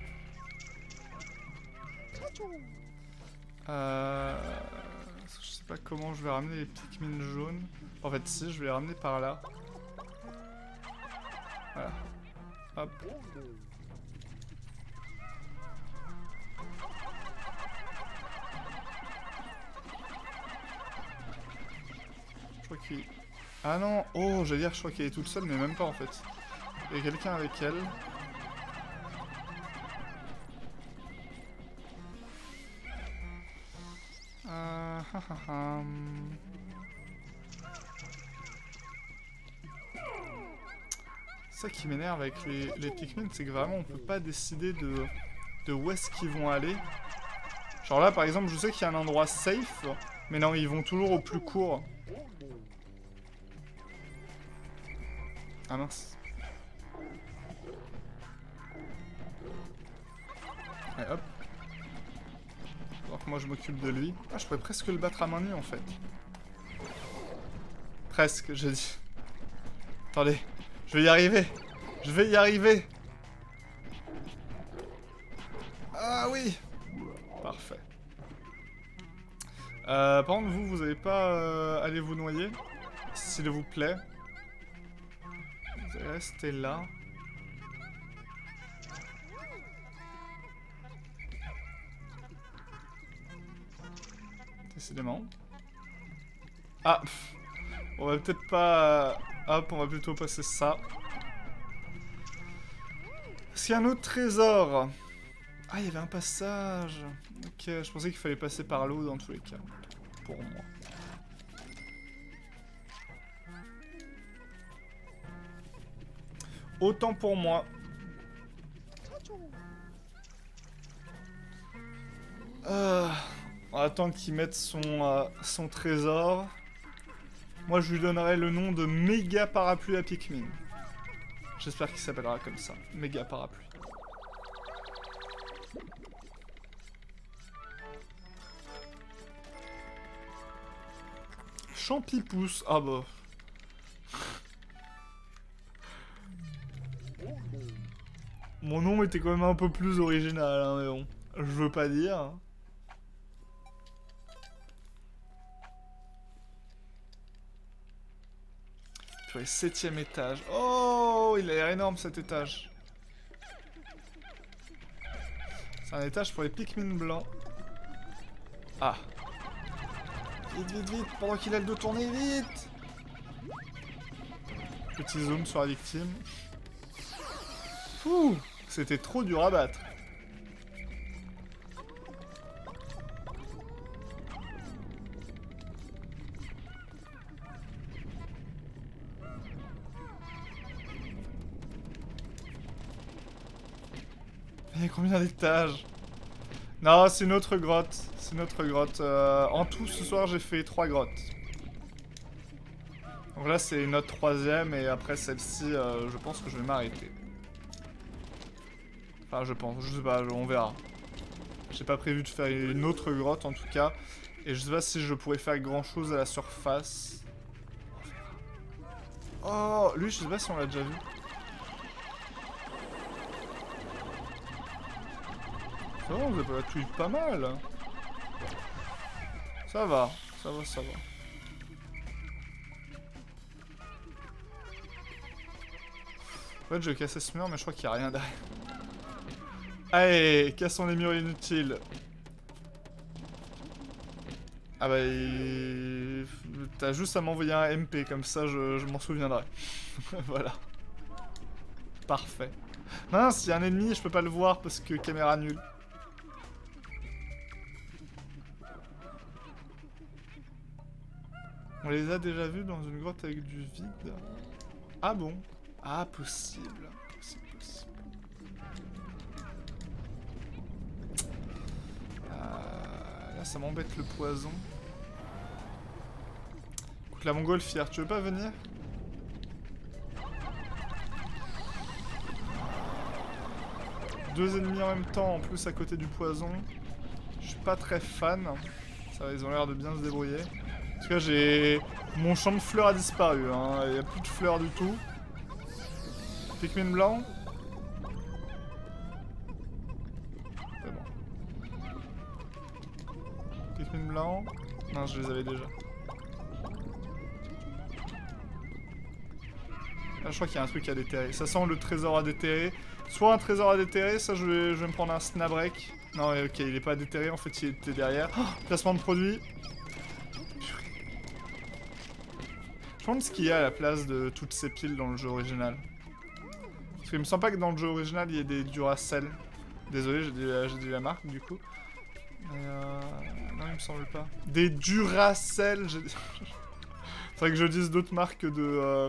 A: Je sais pas comment je vais ramener les Pikmin jaunes. En fait, si, je vais les ramener par là. Voilà. Hop. Je crois qu'il... Ah non! Oh, j'allais dire, je crois qu'elle est toute seule, mais même pas en fait. Il y a quelqu'un avec elle. Ça qui m'énerve avec les Pikmin, c'est que vraiment on peut pas décider de où est-ce qu'ils vont aller. Genre là par exemple, je sais qu'il y a un endroit safe, mais non, ils vont toujours au plus court. Ah mince. Allez hop. Alors que moi je m'occupe de lui. Ah, je pourrais presque le battre à main nue en fait. Presque, j'ai dit. Attendez, je vais y arriver. Je vais y arriver. Ah oui. Parfait. Par contre, vous n'allez pas aller vous noyer, s'il vous plaît. Vous allez rester là. décidément. Ah, on va peut-être pas... Hop, on va plutôt passer ça. Est-ce qu'il y a un autre trésor? Ah, il y avait un passage. Ok, je pensais qu'il fallait passer par l'eau dans tous les cas. Pour moi. Autant pour moi. On attend qu'il mette son trésor. Moi, je lui donnerai le nom de méga parapluie à Pikmin. J'espère qu'il s'appellera comme ça. Méga parapluie. Champipousse. Ah bah. Mon nom était quand même un peu plus original, hein, mais bon. Je veux pas dire. Sur le 7ème étage. Oh, il a l'air énorme cet étage. C'est un étage pour les Pikmin blancs. Ah. Vite, vite, vite, pendant qu'il a le dos tourné, vite. Petit zoom sur la victime. Ouh, c'était trop dur à battre. Il y a combien d'étages? Non, c'est une autre grotte. C'est une autre grotte. En tout, ce soir, j'ai fait 3 grottes. Donc là, c'est notre 3ème, et après celle-ci, je pense que je vais m'arrêter. Enfin, je pense, je sais pas, on verra. J'ai pas prévu de faire une autre grotte, en tout cas. Et je sais pas si je pourrais faire grand-chose à la surface. On verra. Oh, lui, je sais pas si on l'a déjà vu. Ça va, vous avez la tuile pas mal. Ça va, ça va, ça va. En fait, je vais casser ce mur, mais je crois qu'il n'y a rien derrière. Allez, cassons les murs inutiles. Ah bah, t'as juste à m'envoyer un MP, comme ça je m'en souviendrai. Voilà. Parfait. Mince, il y a un ennemi, je peux pas le voir parce que caméra nulle. On les a déjà vus dans une grotte avec du vide. Ah bon? Ah, possible. Possible, possible. Là, ça m'embête le poison. Écoute, la montgolfière, tu veux pas venir? Deux ennemis en même temps, en plus à côté du poison. Je suis pas très fan. Ça va, ils ont l'air de bien se débrouiller. En tout cas, j'ai... Mon champ de fleurs a disparu, hein. Il n'y a plus de fleurs du tout. Pikmin blanc. C'est bon. Pikmin blanc. Non, je les avais déjà. Là, je crois qu'il y a un truc à déterrer. Ça sent le trésor à déterrer. Soit un trésor à déterrer, ça je vais me prendre un snap-break. Non, ok, il est pas déterré, en fait il était derrière. Oh, placement de produit. Je me demande ce qu'il y a à la place de toutes ces piles dans le jeu original. Parce qu'il me semble pas que dans le jeu original il y ait des Duracell. Désolé, j'ai dit la marque du coup. Mais non, il me semble pas. Des Duracell. C'est vrai que je dise d'autres marques de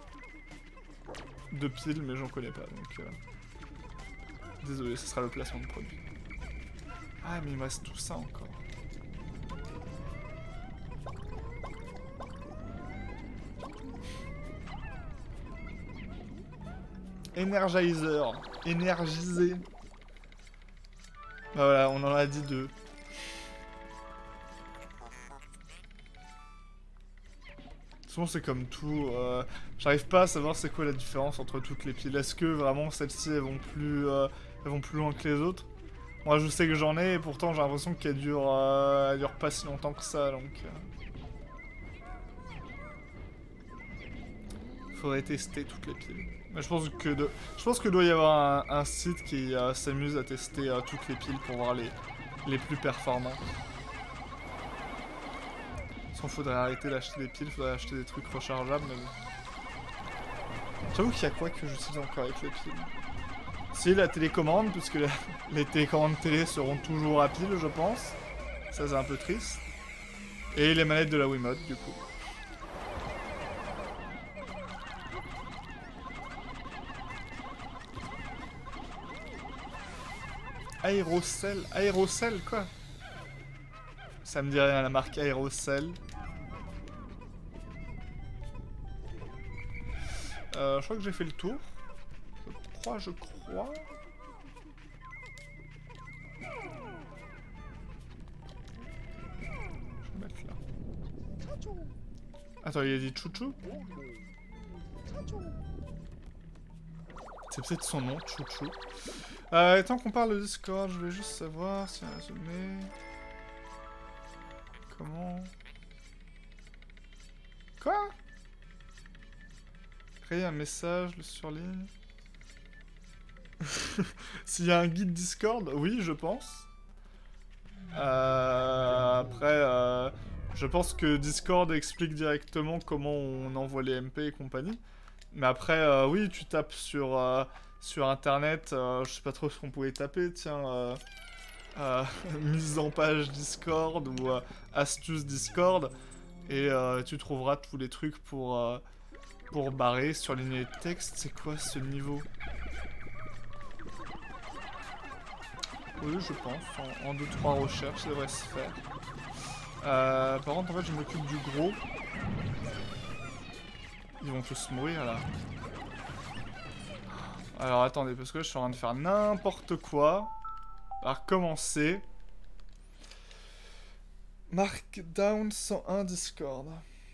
A: piles, mais j'en connais pas donc. Désolé, ce sera le placement de produit. Ah, mais il me reste tout ça encore. Energizer. Énergisé. Bah voilà, on en a dit 2. Souvent c'est comme tout, j'arrive pas à savoir c'est quoi la différence entre toutes les piles. Est-ce que vraiment celles-ci elles vont plus loin que les autres? Moi je sais que j'en ai et pourtant j'ai l'impression qu'elles durent pas si longtemps que ça donc... Faudrait tester toutes les piles. Mais je pense que doit y avoir un site qui s'amuse à tester toutes les piles pour voir les plus performantes. Sinon, faudrait arrêter d'acheter des piles, faudrait acheter des trucs rechargeables, mais bon. J'avoue qu'il y a quoi que j'utilise encore avec les piles? Si, la télécommande, puisque les télécommandes télé seront toujours à pile, je pense. Ça, c'est un peu triste. Et les manettes de la Wiimote, du coup. Aérocell. Aérocell, quoi? Ça me dit rien, la marque Aérocell. Je crois que j'ai fait le tour. Je crois. Je vais mettre là. Attends, il a dit chouchou? C'est peut-être son nom, chouchou. Tant qu'on parle de Discord, je voulais juste savoir si un résumé... Comment... Quoi? Créer un message, le surligne... S'il y a un guide Discord, oui, je pense. Après, je pense que Discord explique directement comment on envoie les MP et compagnie. Mais après, oui, tu tapes sur internet, je sais pas trop ce qu'on pouvait taper, tiens, mise en page Discord ou astuce Discord, et tu trouveras tous les trucs pour barrer, surligner les textes. C'est quoi ce niveau? Oui, je pense, en 2-3 recherches, ça devrait se faire. Par contre, en fait, je m'occupe du gros. Ils vont tous mourir, là. Alors, attendez, parce que là, je suis en train de faire n'importe quoi. On va recommencer. Markdown 101 Discord.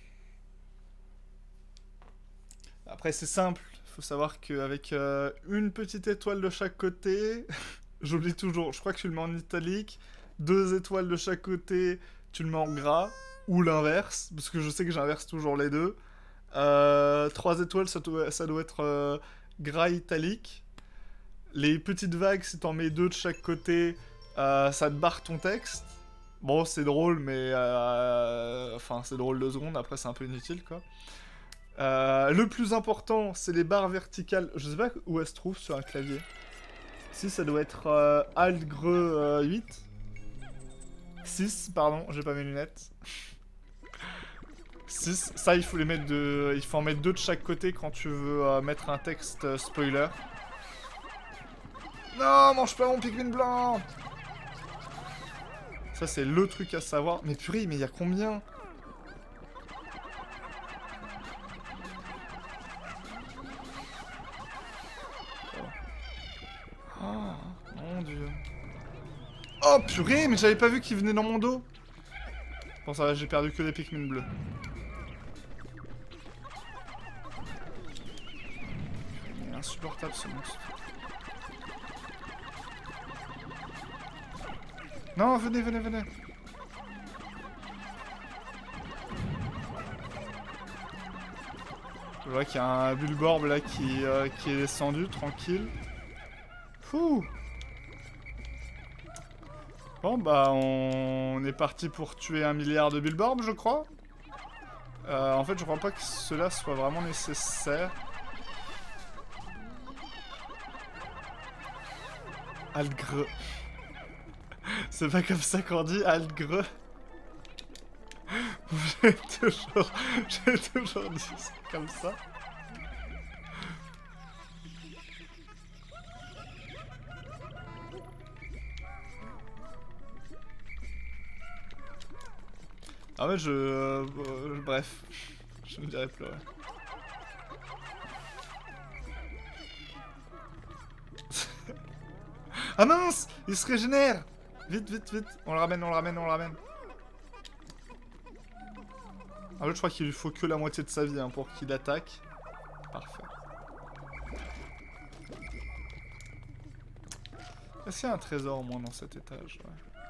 A: Après, c'est simple. Il faut savoir qu'avec une petite étoile de chaque côté... J'oublie toujours, je crois que tu le mets en italique. 2 étoiles de chaque côté, tu le mets en gras. Ou l'inverse, parce que je sais que j'inverse toujours les deux. 3 étoiles, ça doit être gras italique. Les petites vagues, si t'en mets 2 de chaque côté, ça te barre ton texte. Bon, c'est drôle, mais... Enfin, c'est drôle 2 secondes, après c'est un peu inutile, quoi. Le plus important, c'est les barres verticales. Je sais pas où elles se trouvent sur un clavier. Si, ça doit être Alt-Greux 8. 6, pardon, j'ai pas mes lunettes. 6, ça il faut les mettre de... Il faut en mettre 2 de chaque côté quand tu veux mettre un texte spoiler. Non, mange pas mon Pikmin blanc! Ça c'est le truc à savoir. Mais purée, mais il y a combien? Oh, mon dieu. Oh purée, mais j'avais pas vu qu'il venait dans mon dos. Bon ça va, j'ai perdu que des Pikmin bleus. Il est insupportable ce monstre. Non, venez, venez, venez. Je vois qu'il y a un Bulborb là qui est descendu, tranquille. Fouh. Bon bah on est parti pour tuer 1 milliard de Bulborb, je crois. En fait je crois pas que cela soit vraiment nécessaire. Algreux. C'est pas comme ça qu'on dit Algreux. J'ai toujours dit ça comme ça. Ah ouais, bref, je ne dirais plus rien. Ah mince, il se régénère. Vite, vite, vite. On le ramène, on le ramène, on le ramène. Ah là, je crois qu'il lui faut que la moitié de sa vie hein, pour qu'il attaque. Parfait. Est-ce qu'il y a un trésor au moins dans cet étage? Ouais.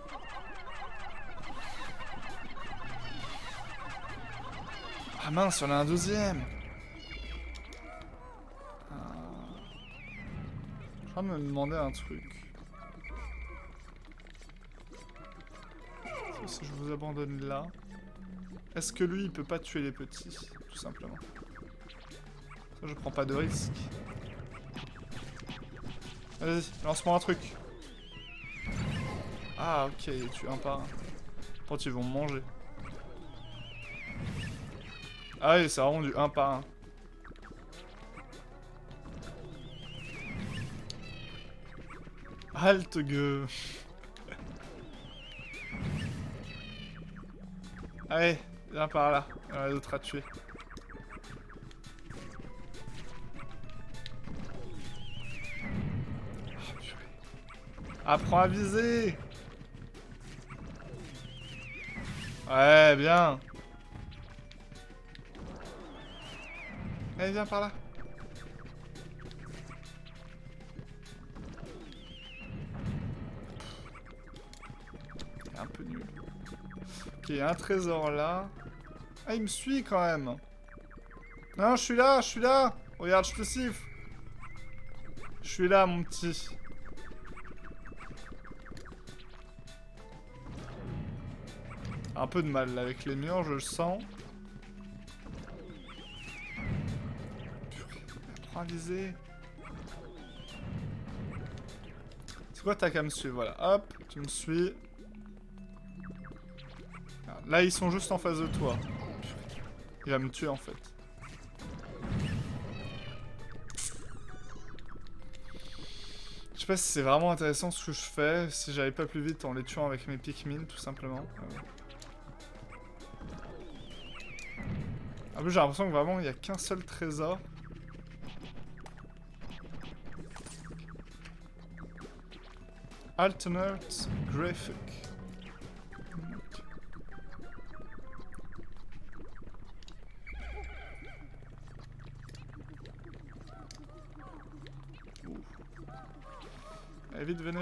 A: Ah mince, il y en a un deuxième. Je suis en train de me demander un truc. Si je vous abandonne là... Est-ce que lui, il peut pas tuer les petits, tout simplement? Ça, je prends pas de risque. Vas-y, lance-moi un truc. Ah, ok, il tue un par un. Quand ils vont me manger. Ah oui, c'est vraiment du 1 par 1. Halte gueux. Allez, viens par là. Il y en a d'autres à tuer. Apprends à viser. Ouais, bien. Allez, viens par là. Un peu nul. Ok, un trésor là. Ah, il me suit quand même. Non, je suis là, je suis là. Regarde, je te siffle. Je suis là, mon petit. Un peu de mal là, avec les murs, je le sens. Purée, apprends à viser. C'est quoi, t'as qu'à me suivre? Voilà, hop, tu me suis. Là, ils sont juste en face de toi. Il va me tuer en fait. Je sais pas si c'est vraiment intéressant ce que je fais, si j'allais pas plus vite en les tuant avec mes Pikmin, tout simplement. En plus, j'ai l'impression que vraiment, il n'y a qu'un seul trésor. Alternate Graphic. Allez, vite, venez.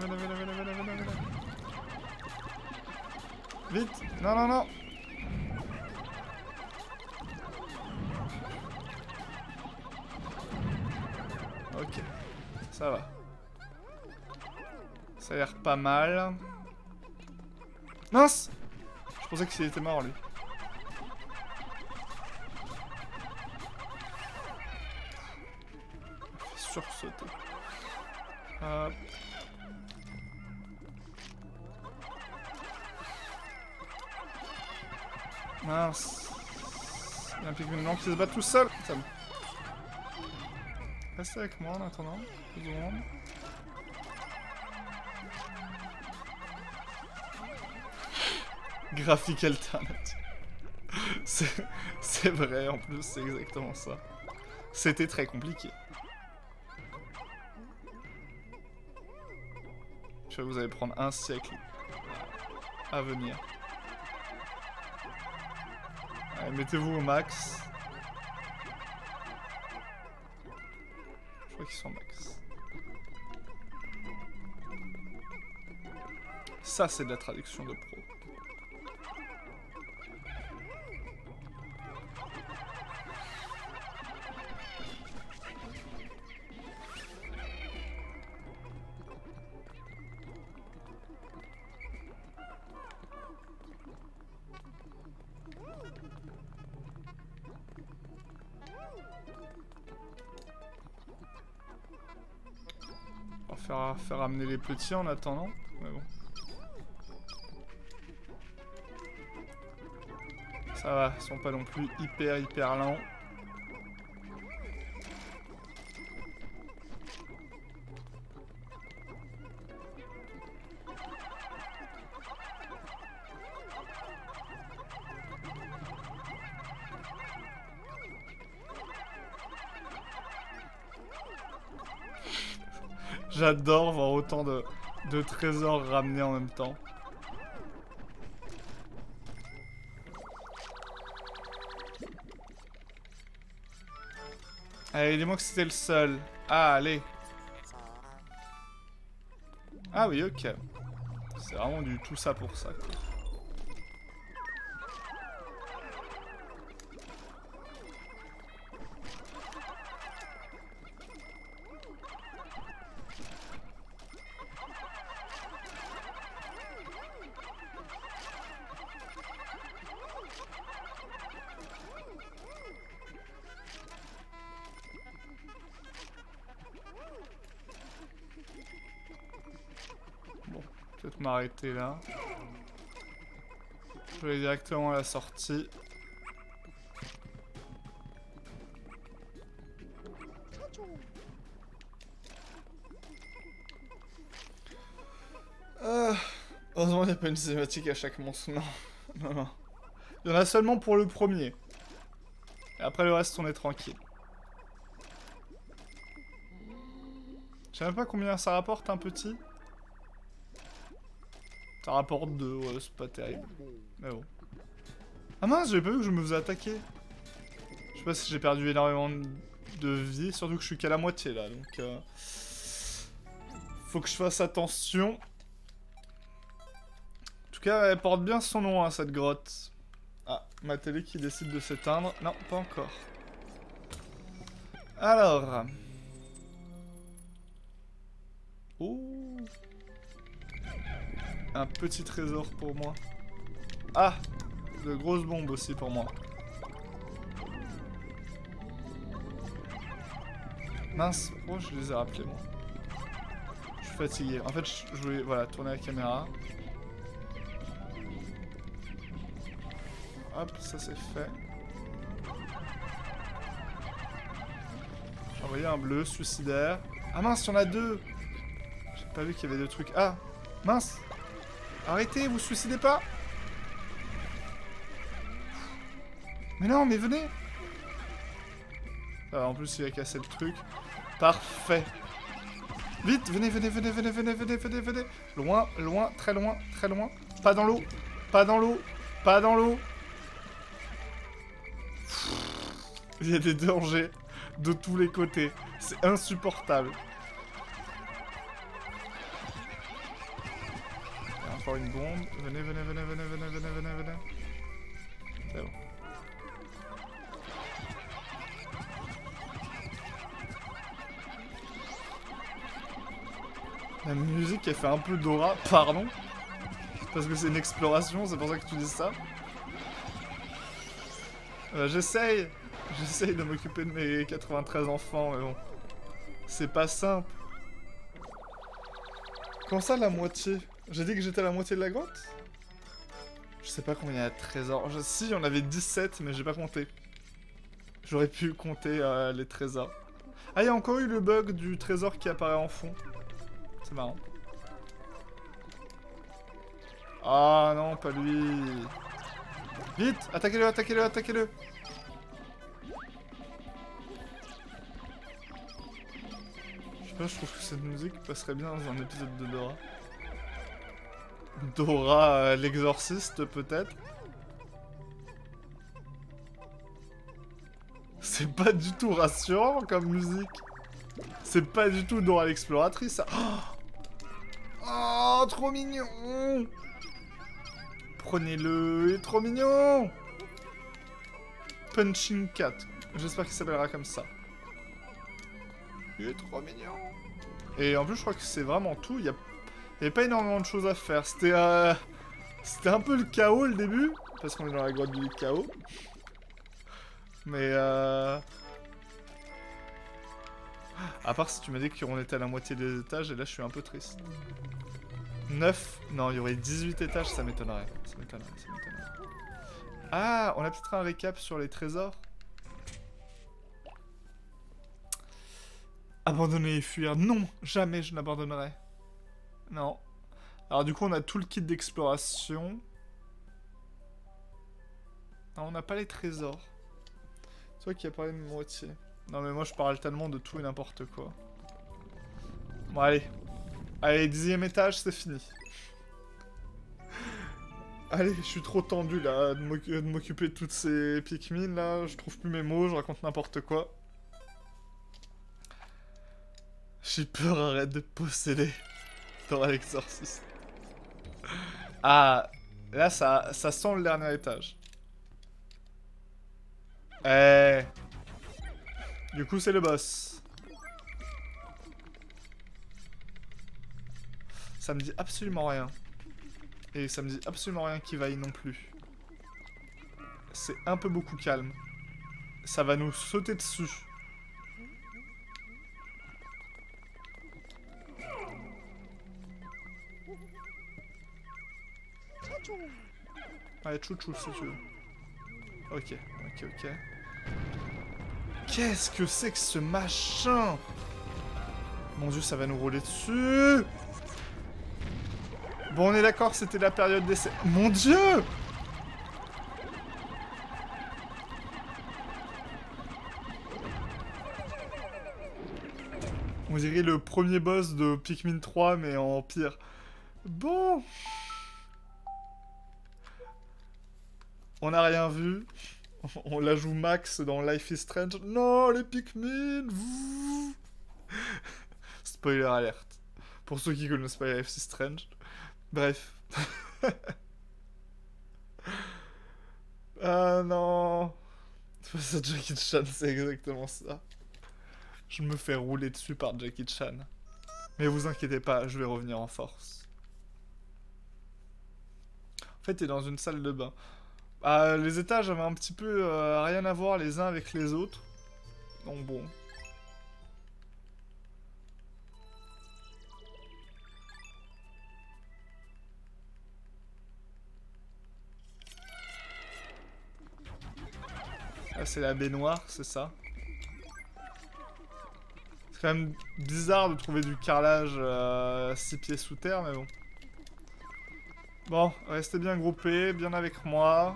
A: Vite! Non, non, non! Ok, ça va. Ça a l'air pas mal. Mince! Je pensais qu'il était mort, lui. Il fait sursauter. Hop. Mince. Il y a un Pikmin blanc qui se bat tout seul. Putain. Restez avec moi en attendant. 2 secondes. Graphique alternative. C'est vrai, en plus, c'est exactement ça. C'était très compliqué. Je sais que vous allez prendre un siècle à venir. Allez, mettez-vous au max. Je crois qu'ils sont max. Ça, c'est de la traduction de pro. On va faire amener les petits en attendant. Mais bon. Ça va, ils sont pas non plus hyper lents. J'adore voir autant de trésors ramenés en même temps. Allez, dis-moi que c'était le seul. Ah, allez. Ah oui, ok. C'est vraiment du tout ça pour ça, quoi. m'arrêter là. Je vais aller directement à la sortie. Heureusement il n'y a pas une cinématique à chaque monstre. Non, non, non. Il y en a seulement pour le premier. Et après le reste on est tranquille. Je sais même pas combien ça rapporte un petit. Ça rapporte 2, ouais, c'est pas terrible. Mais bon. Ah mince, j'avais pas vu que je me faisais attaquer. Je sais pas si j'ai perdu énormément de vie, surtout que je suis qu'à la moitié là, donc... Faut que je fasse attention. En tout cas, elle porte bien son nom, hein, cette grotte. Ah, ma télé qui décide de s'éteindre. Non, pas encore. Alors... Oh. Un petit trésor pour moi. Ah, de grosses bombes aussi pour moi. Mince, pourquoi je les ai rappelés moi? Je suis fatigué. En fait, je voulais voilà, tourner la caméra. Hop, ça c'est fait. J'ai envoyé un bleu, suicidaire. Ah mince, il y en a 2. J'ai pas vu qu'il y avait 2 trucs. Ah, mince. Arrêtez, vous suicidez pas. Mais non, mais venez. Ah, en plus, il a cassé le truc. Parfait. Vite, venez, venez, venez, venez, venez, venez, venez, venez. Loin, loin, très loin, très loin. Pas dans l'eau, pas dans l'eau, pas dans l'eau. Il y a des dangers de tous les côtés. C'est insupportable. Il y a encore une bombe. Venez, venez, venez, venez, venez, venez, venez, venez. C'est bon. La musique, elle fait un peu d'aura. Pardon. Parce que c'est une exploration, c'est pour ça que tu dis ça. J'essaye de m'occuper de mes 93 enfants, mais bon. C'est pas simple. Comment ça, la moitié? J'ai dit que j'étais à la moitié de la grotte? Je sais pas combien il y a de trésors. Si, il y en avait 17, mais j'ai pas compté. J'aurais pu compter les trésors. Ah, il y a encore eu le bug du trésor qui apparaît en fond. C'est marrant. Ah non, pas lui. Vite, attaquez-le, attaquez-le, attaquez-le. Je sais pas, je trouve que cette musique passerait bien dans un épisode de Dora. Dora l'exorciste, peut-être. C'est pas du tout rassurant comme musique. C'est pas du tout Dora l'exploratrice, ça. Oh, trop mignon. Prenez-le, il est trop mignon. Punching Cat. J'espère qu'il s'appellera comme ça. Il est trop mignon. Et en plus, je crois que c'est vraiment tout. Il y avait pas énormément de choses à faire. C'était un peu le chaos le début. Parce qu'on est dans la grotte du chaos. Mais à part si tu m'as dit qu'on était à la moitié des étages, et là je suis un peu triste. 9? Non, il y aurait 18 étages, ça m'étonnerait. Ça m'étonnerait, ça m'étonnerait. Ah, on a peut-être un récap sur les trésors. Abandonner et fuir. Non, jamais je n'abandonnerai. Non. Alors du coup, on a tout le kit d'exploration. Non, on n'a pas les trésors. C'est toi qui as parlé de moitié. Non mais moi je parle tellement de tout et n'importe quoi. Bon allez. Allez, 10e étage, c'est fini. Allez, je suis trop tendu là de m'occuper de toutes ces Pikmin là. Je trouve plus mes mots, je raconte n'importe quoi. J'ai peur, arrête de posséder dans l'exorciste. Ah, là ça sent le dernier étage. Du coup, c'est le boss. Ça me dit absolument rien. Et ça me dit absolument rien qui vaille non plus. C'est un peu beaucoup calme. Ça va nous sauter dessus. Ouais, chouchou si tu veux. Ok, ok, ok. Qu'est-ce que c'est que ce machin? Mon dieu, ça va nous rouler dessus. Bon, on est d'accord, c'était la période d'essai. Mon dieu! On dirait le premier boss de Pikmin 3, mais en pire. Bon. On n'a rien vu. On la joue max dans Life is Strange. Non, les Pikmin. Spoiler alerte. Pour ceux qui connaissent pas Life is Strange. Bref. Ah non. C'est Jackie Chan, c'est exactement ça. Je me fais rouler dessus par Jackie Chan. Mais vous inquiétez pas, je vais revenir en force. En fait, t'es dans une salle de bain. Ah, les étages avaient un petit peu rien à voir les uns avec les autres. Donc bon. Là, c'est la baignoire, c'est ça. C'est quand même bizarre de trouver du carrelage 6 pieds sous terre, mais bon. Bon, restez bien groupés, bien avec moi.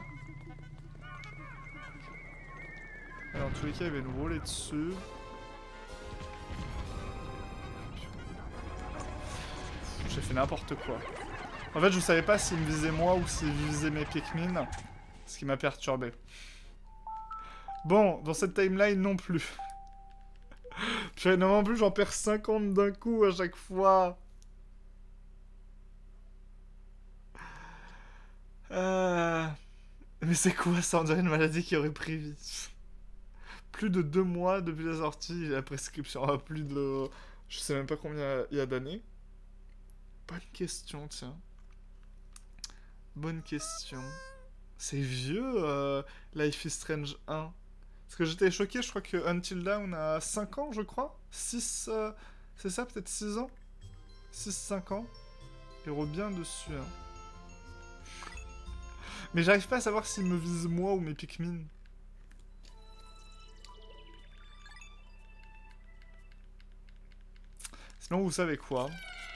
A: Et dans tous les cas, il va nous rouler dessus. J'ai fait n'importe quoi. En fait, je savais pas s'il me visait moi ou s'il visait mes Pikmin. Ce qui m'a perturbé. Bon, dans cette timeline non plus. Puis non plus, j'en perds 50 d'un coup à chaque fois. Mais c'est quoi ça? On dirait une maladie qui aurait pris vie. Plus de 2 mois depuis la sortie et la prescription. Ah, plus de... Je sais même pas combien il y a d'années. Bonne question, tiens. Bonne question. C'est vieux, Life is Strange 1. Parce que j'étais choqué, je crois que Until Dawn a 5 ans, je crois. 6... c'est ça, peut-être 6 ans 6-5 ans. Il roule bien dessus, hein. Mais j'arrive pas à savoir s'il me vise moi ou mes Pikmin. Sinon, vous savez quoi?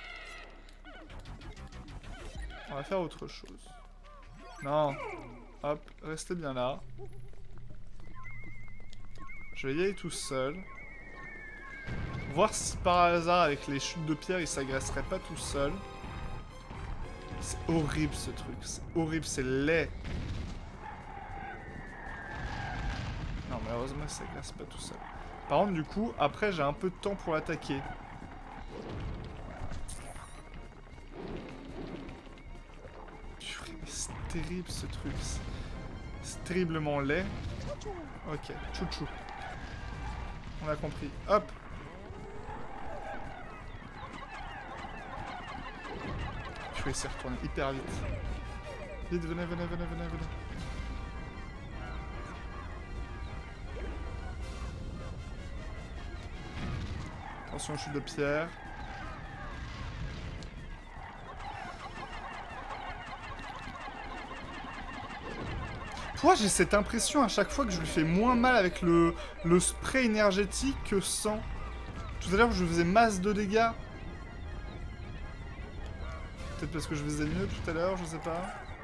A: On va faire autre chose. Non. Hop, restez bien là. Je vais y aller tout seul. Voir si par hasard, avec les chutes de pierre, il s'agresserait pas tout seul. C'est horrible ce truc. C'est horrible, c'est laid. Non, malheureusement, il s'agresse pas tout seul. Par contre, du coup, après, j'ai un peu de temps pour l'attaquer. C'est terrible ce truc. C'est terriblement laid. Ok, chouchou. On a compris. Hop. Je vais essayer de retourner hyper vite. Vite, venez, venez, venez, venez, venez. Attention aux chutes de pierre. Pourquoi j'ai cette impression à chaque fois que je lui fais moins mal avec le spray énergétique que sans? Tout à l'heure, je faisais masse de dégâts. Peut-être parce que je faisais mieux tout à l'heure, je sais pas.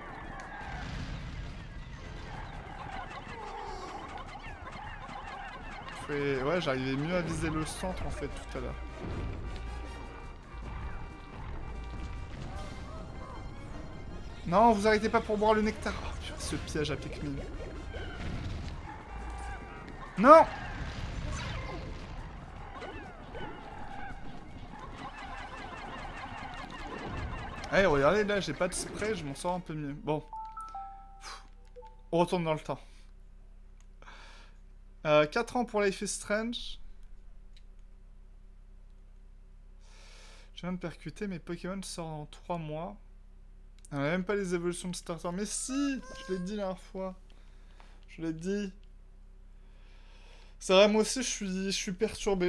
A: Ouais, j'arrivais mieux à viser le centre en fait tout à l'heure. Non, vous arrêtez pas pour boire le nectar. Oh, putain, ce piège à Pikmin. Non! Allez, regardez là, j'ai pas de spray, je m'en sors un peu mieux. Bon. On retourne dans le temps. 4 ans pour Life is Strange. Je viens de percuter, mes Pokémon sortent en 3 mois. On a même pas les évolutions de starter. Mais si! Je l'ai dit la dernière fois. Je l'ai dit. C'est vrai, moi aussi, je suis perturbé.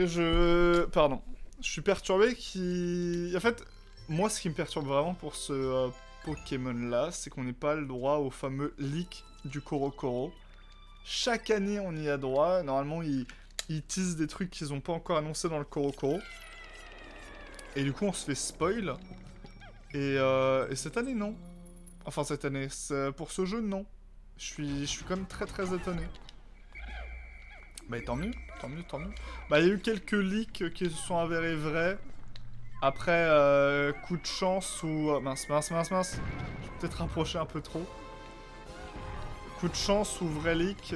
A: Pardon. Je suis perturbé qui... En fait, moi, ce qui me perturbe vraiment pour Pokémon là, c'est qu'on n'est pas le droit au fameux leak du Korokoro. Chaque année, on y a droit. Normalement, ils teasent des trucs qu'ils n'ont pas encore annoncé dans le Korokoro. Et du coup, on se fait spoil. Et cette année, non. Enfin, cette année, pour ce jeu, non. Je suis quand même très très étonné. Bah, tant mieux, tant mieux, tant mieux. Bah, il y a eu quelques leaks qui se sont avérés vrais. Après, coup de chance ou... mince. Je vais peut-être rapprocher un peu trop. Coup de chance ou vrai leak.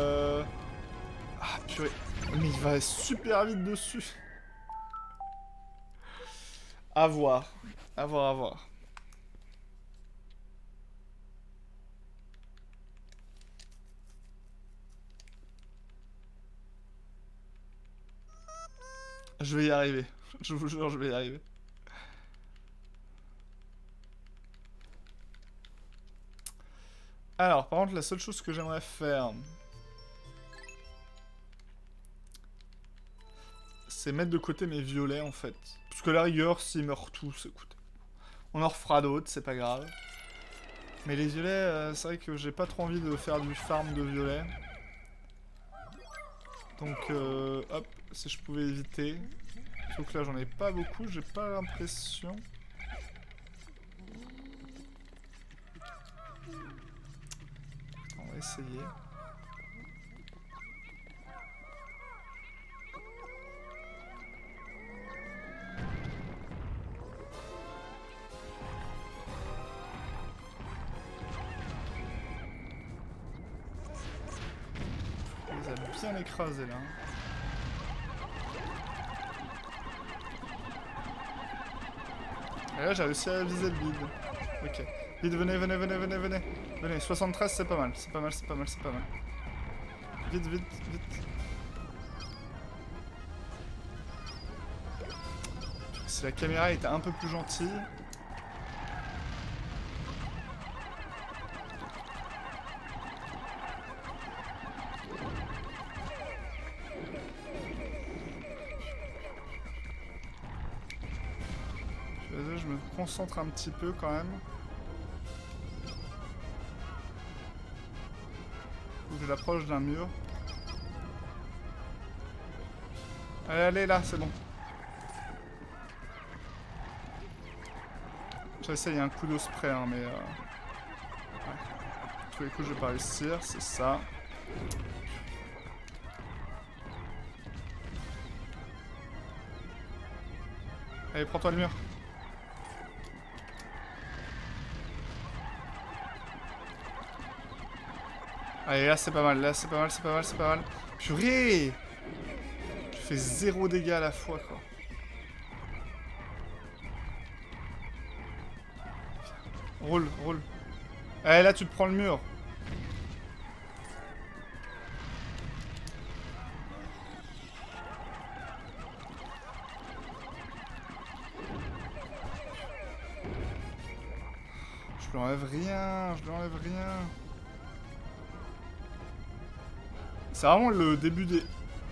A: Ah, purée. Mais il va super vite dessus. À voir. À voir, à voir. Je vais y arriver. Je vous jure, je vais y arriver. Alors, par contre, la seule chose que j'aimerais faire, c'est mettre de côté mes violets, en fait. Parce que la rigueur, s'ils meurent tous, écoute. On en refera d'autres, c'est pas grave. Mais les violets, c'est vrai que j'ai pas trop envie de faire du farm de violets. Donc, hop, si je pouvais éviter. Sauf que là, j'en ai pas beaucoup, j'ai pas l'impression. On va essayer. Il les a bien écrasés là. Et là j'ai réussi à viser le vide. Ok. Vite, venez. Venez, 73 c'est pas mal. C'est pas mal. Vite. Si la caméra était un peu plus gentille. Je me concentre un petit peu quand même. Faut que je l'approche d'un mur. Allez, là, c'est bon. J'essaie, il y a un coup d'eau spray, hein, mais... Ouais. Tous les coups, je vais pas réussir, c'est ça. Allez, prends-toi le mur. Allez, là c'est pas mal, c'est pas mal. Purée! Je fais 0 dégâts à la fois, quoi. Roule. Allez, là tu te prends le mur. Je lui enlève rien. C'est vraiment le début des...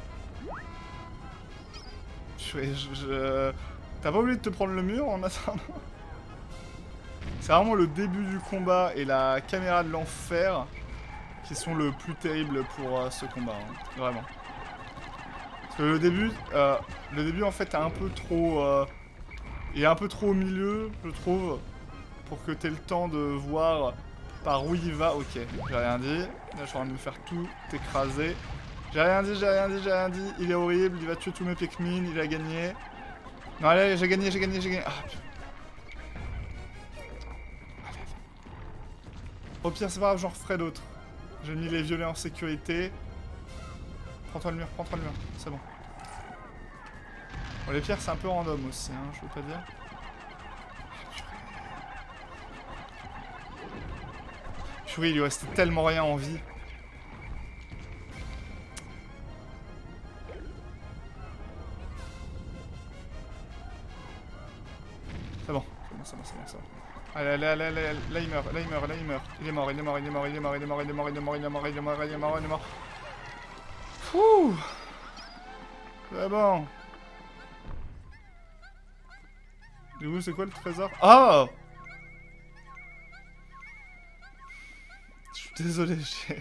A: T'as pas oublié de te prendre le mur en attendant? C'est vraiment le début du combat et la caméra de l'enfer qui sont le plus terribles pour ce combat, hein. Vraiment. Parce que le début en fait est un peu trop... est un peu trop au milieu, je trouve, pour que t'aies le temps de voir par où il va. Ok, j'ai rien dit. Là, je suis en train de me faire tout écraser. J'ai rien dit. Il est horrible, il va tuer tous mes Pikmin, il a gagné. Non, allez, j'ai gagné. Ah, putain. Au pire, c'est pas grave, j'en referai d'autres. J'ai mis les violets en sécurité. Prends-toi le mur, c'est bon. Bon, les pierres, c'est un peu random aussi, hein, je veux pas dire. Purée, il lui restait tellement rien en vie. C'est bon. Allez, là il meurt. Il est mort. Fouh. C'est bon. Du coup, c'est quoi le trésor? Ah! Désolé, j'ai...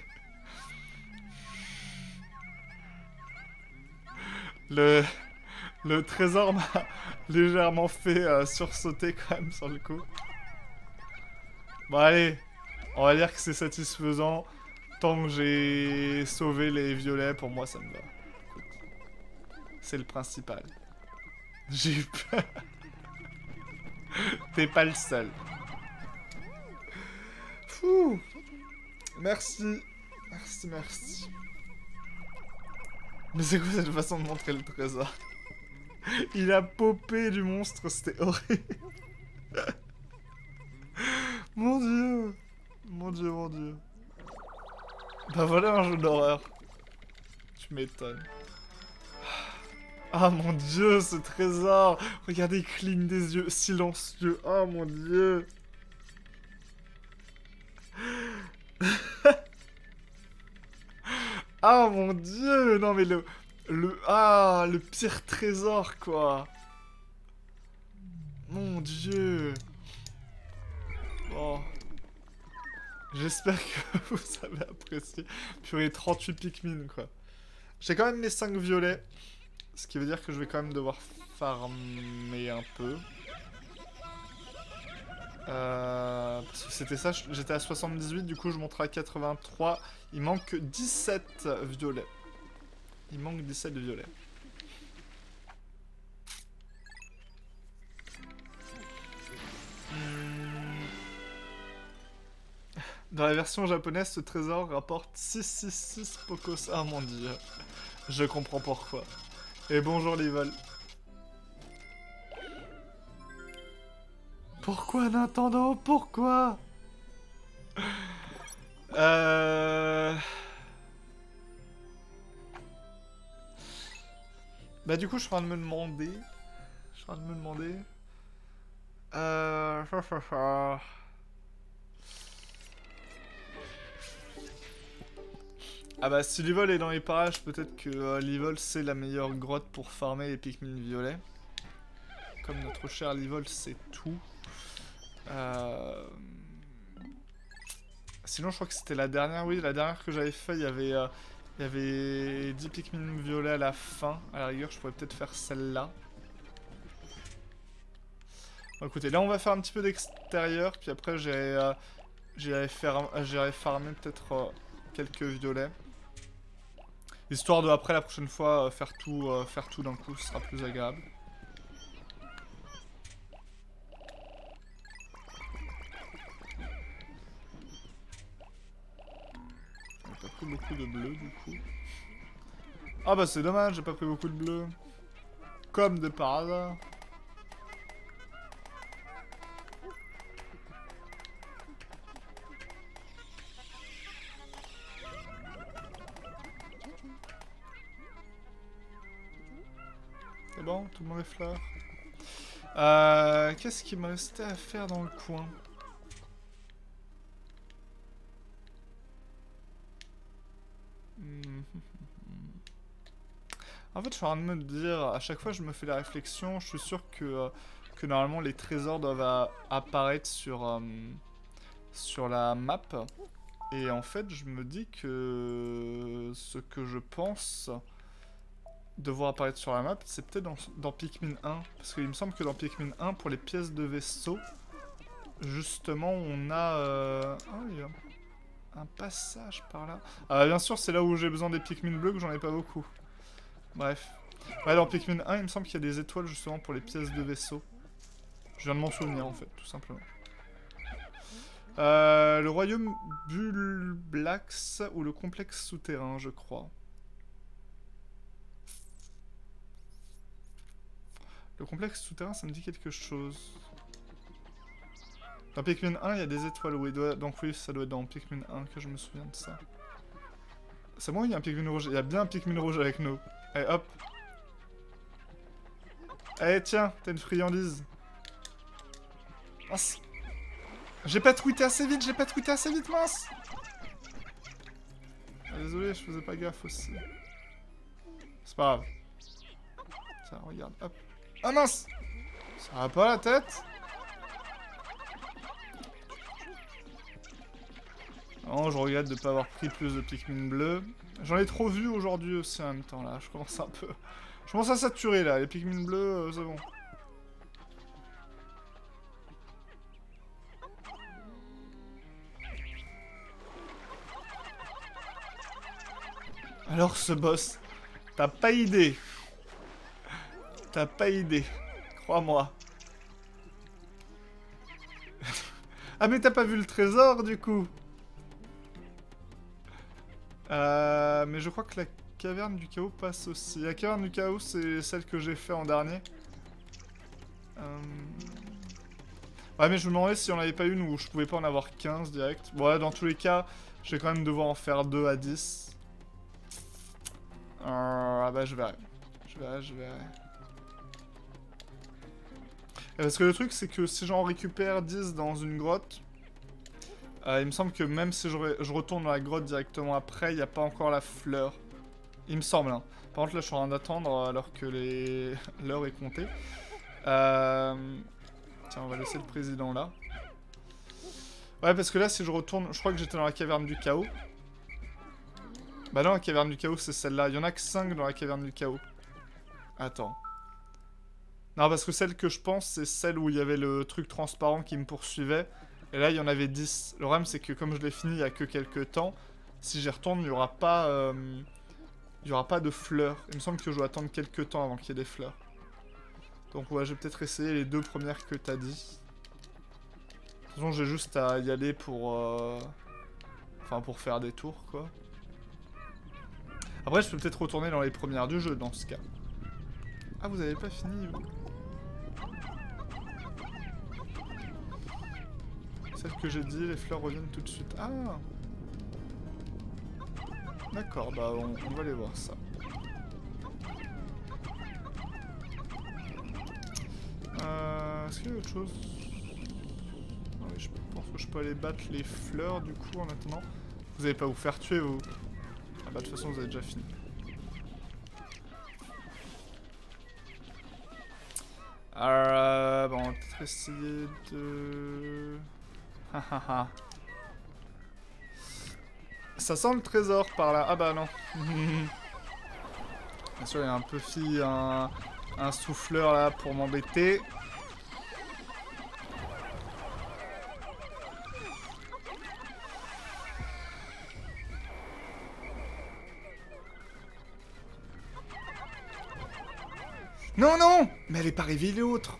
A: Le... Le trésor m'a légèrement fait sursauter quand même sur le coup. Bon allez, on va dire que c'est satisfaisant. Tant que j'ai sauvé les violets, pour moi ça me va. C'est le principal. J'ai eu peur. T'es pas le seul. Fouh. Merci. Merci, merci. Mais c'est quoi cette façon de montrer le trésor? Il a popé du monstre, c'était horrible. Mon dieu. Mon dieu, mon dieu. Bah voilà un jeu d'horreur. Tu m'étonnes. Ah mon dieu, ce trésor. Regardez, il cligne des yeux silencieux. Oh mon dieu. Ah mon dieu. Non mais le pire trésor quoi. Mon dieu. Bon. J'espère que vous avez apprécié. Purée, 38 Pikmin quoi. J'ai quand même mes 5 violets. Ce qui veut dire que je vais quand même devoir farmer un peu. Parce que c'était ça, j'étais à 78, du coup je monterai à 83. Il manque 17 violets. Il manque 17 violets. Dans la version japonaise, ce trésor rapporte 666 Pokos. Ah mon dieu. Je comprends pourquoi. Et bonjour les vols. Pourquoi Nintendo? Pourquoi? Bah du coup je suis en train de me demander... Ah bah si l'Evol est dans les parages, peut-être que l'Evol c'est la meilleure grotte pour farmer les Pikmin violets. Comme notre cher l'Evol c'est tout. Sinon je crois que c'était la dernière, oui la dernière que j'avais fait, il y avait 10 Pikmin violets à la fin. À la rigueur je pourrais peut-être faire celle-là. Bon, écoutez, là on va faire un petit peu d'extérieur, puis après j'irai farmer peut-être quelques violets. Histoire de, après, la prochaine fois, faire tout d'un coup, ce sera plus agréable. J'ai pas pris beaucoup de bleu, du coup. Ah bah c'est dommage, j'ai pas pris beaucoup de bleu. Comme de par hasard. C'est bon, tout le monde est fleur. Qu'est-ce qu'il me restait à faire dans le coin? En fait, je suis en train de me dire, à chaque fois je me fais la réflexion, je suis sûr que normalement les trésors doivent apparaître sur la map. Et en fait, je me dis que ce que je pense devoir apparaître sur la map, c'est peut-être dans Pikmin 1. Parce qu'il me semble que dans Pikmin 1, pour les pièces de vaisseau, justement, on a un passage par là. Bien sûr, c'est là où j'ai besoin des Pikmin bleus, que j'en ai pas beaucoup. Bref. Ouais, dans Pikmin 1, il me semble qu'il y a des étoiles, justement, pour les pièces de vaisseau. Je viens de m'en souvenir, en fait, tout simplement. Le royaume Bulblax ou le complexe souterrain, je crois. Le complexe souterrain, ça me dit quelque chose. Dans Pikmin 1, il y a des étoiles. Oui, donc oui, ça doit être dans Pikmin 1 que je me souviens de ça. C'est moi, il y a un Pikmin rouge. Il y a bien un Pikmin rouge avec nous. Allez, hop. Allez, tiens, t'as une friandise. Mince. J'ai pas tweeté assez vite, mince. Ah, désolé, je faisais pas gaffe aussi. C'est pas grave. Tiens, regarde, hop. Ah mince. Ça va pas la tête? Non, je regrette de ne pas avoir pris plus de Pikmin bleus. J'en ai trop vu aujourd'hui aussi en même temps là. Je commence un peu... Je commence à saturer là. Les Pikmin bleus, c'est bon. Alors ce boss, t'as pas idée. T'as pas idée. Crois-moi. Ah mais t'as pas vu le trésor du coup. Mais je crois que la caverne du chaos passe aussi. La caverne du chaos c'est celle que j'ai fait en dernier. Ouais mais je me demandais si on n'avait pas une où je pouvais pas en avoir 15 direct. Bon ouais, dans tous les cas, je vais quand même devoir en faire 2 à 10. Ah bah je verrai. Je verrai. Et parce que le truc c'est que si j'en récupère 10 dans une grotte, il me semble que même si je retourne dans la grotte directement après, il n'y a pas encore la fleur. Il me semble, hein. Par contre là je suis en train d'attendre alors que l'heure est comptée. Tiens, on va laisser le président là. Ouais, parce que là si je retourne, je crois que j'étais dans la caverne du chaos. Bah non, la caverne du chaos c'est celle-là. Il y en a que 5 dans la caverne du chaos. Attends. Non, parce que celle que je pense, c'est celle où il y avait le truc transparent qui me poursuivait. Et là, il y en avait 10. Le problème, c'est que comme je l'ai fini il y a que quelques temps, si j'y retourne, il n'y aura pas... il y aura pas de fleurs. Il me semble que je dois attendre quelques temps avant qu'il y ait des fleurs. Donc ouais, je vais peut-être essayer les 2 premières que t'as dit. De toute façon, j'ai juste à y aller pour... Enfin, pour faire des tours, quoi. Après, je peux peut-être retourner dans les premières du jeu, dans ce cas. Ah, vous avez pas fini, vous? Celle que j'ai dit, les fleurs reviennent tout de suite. Ah! D'accord, bah on va aller voir ça. Est-ce qu'il y a autre chose? Ah oui, je pense que je peux aller battre les fleurs du coup en attendant. Vous allez pas vous faire tuer vous? Ah bah de toute façon vous avez déjà fini. Alors, bon, on va peut-être essayer de... Ça sent le trésor par là. Ah bah non. Bien sûr, il y a un Puffy, un souffleur là pour m'embêter. Non, non! Mais elle est pas réveillée l'autre.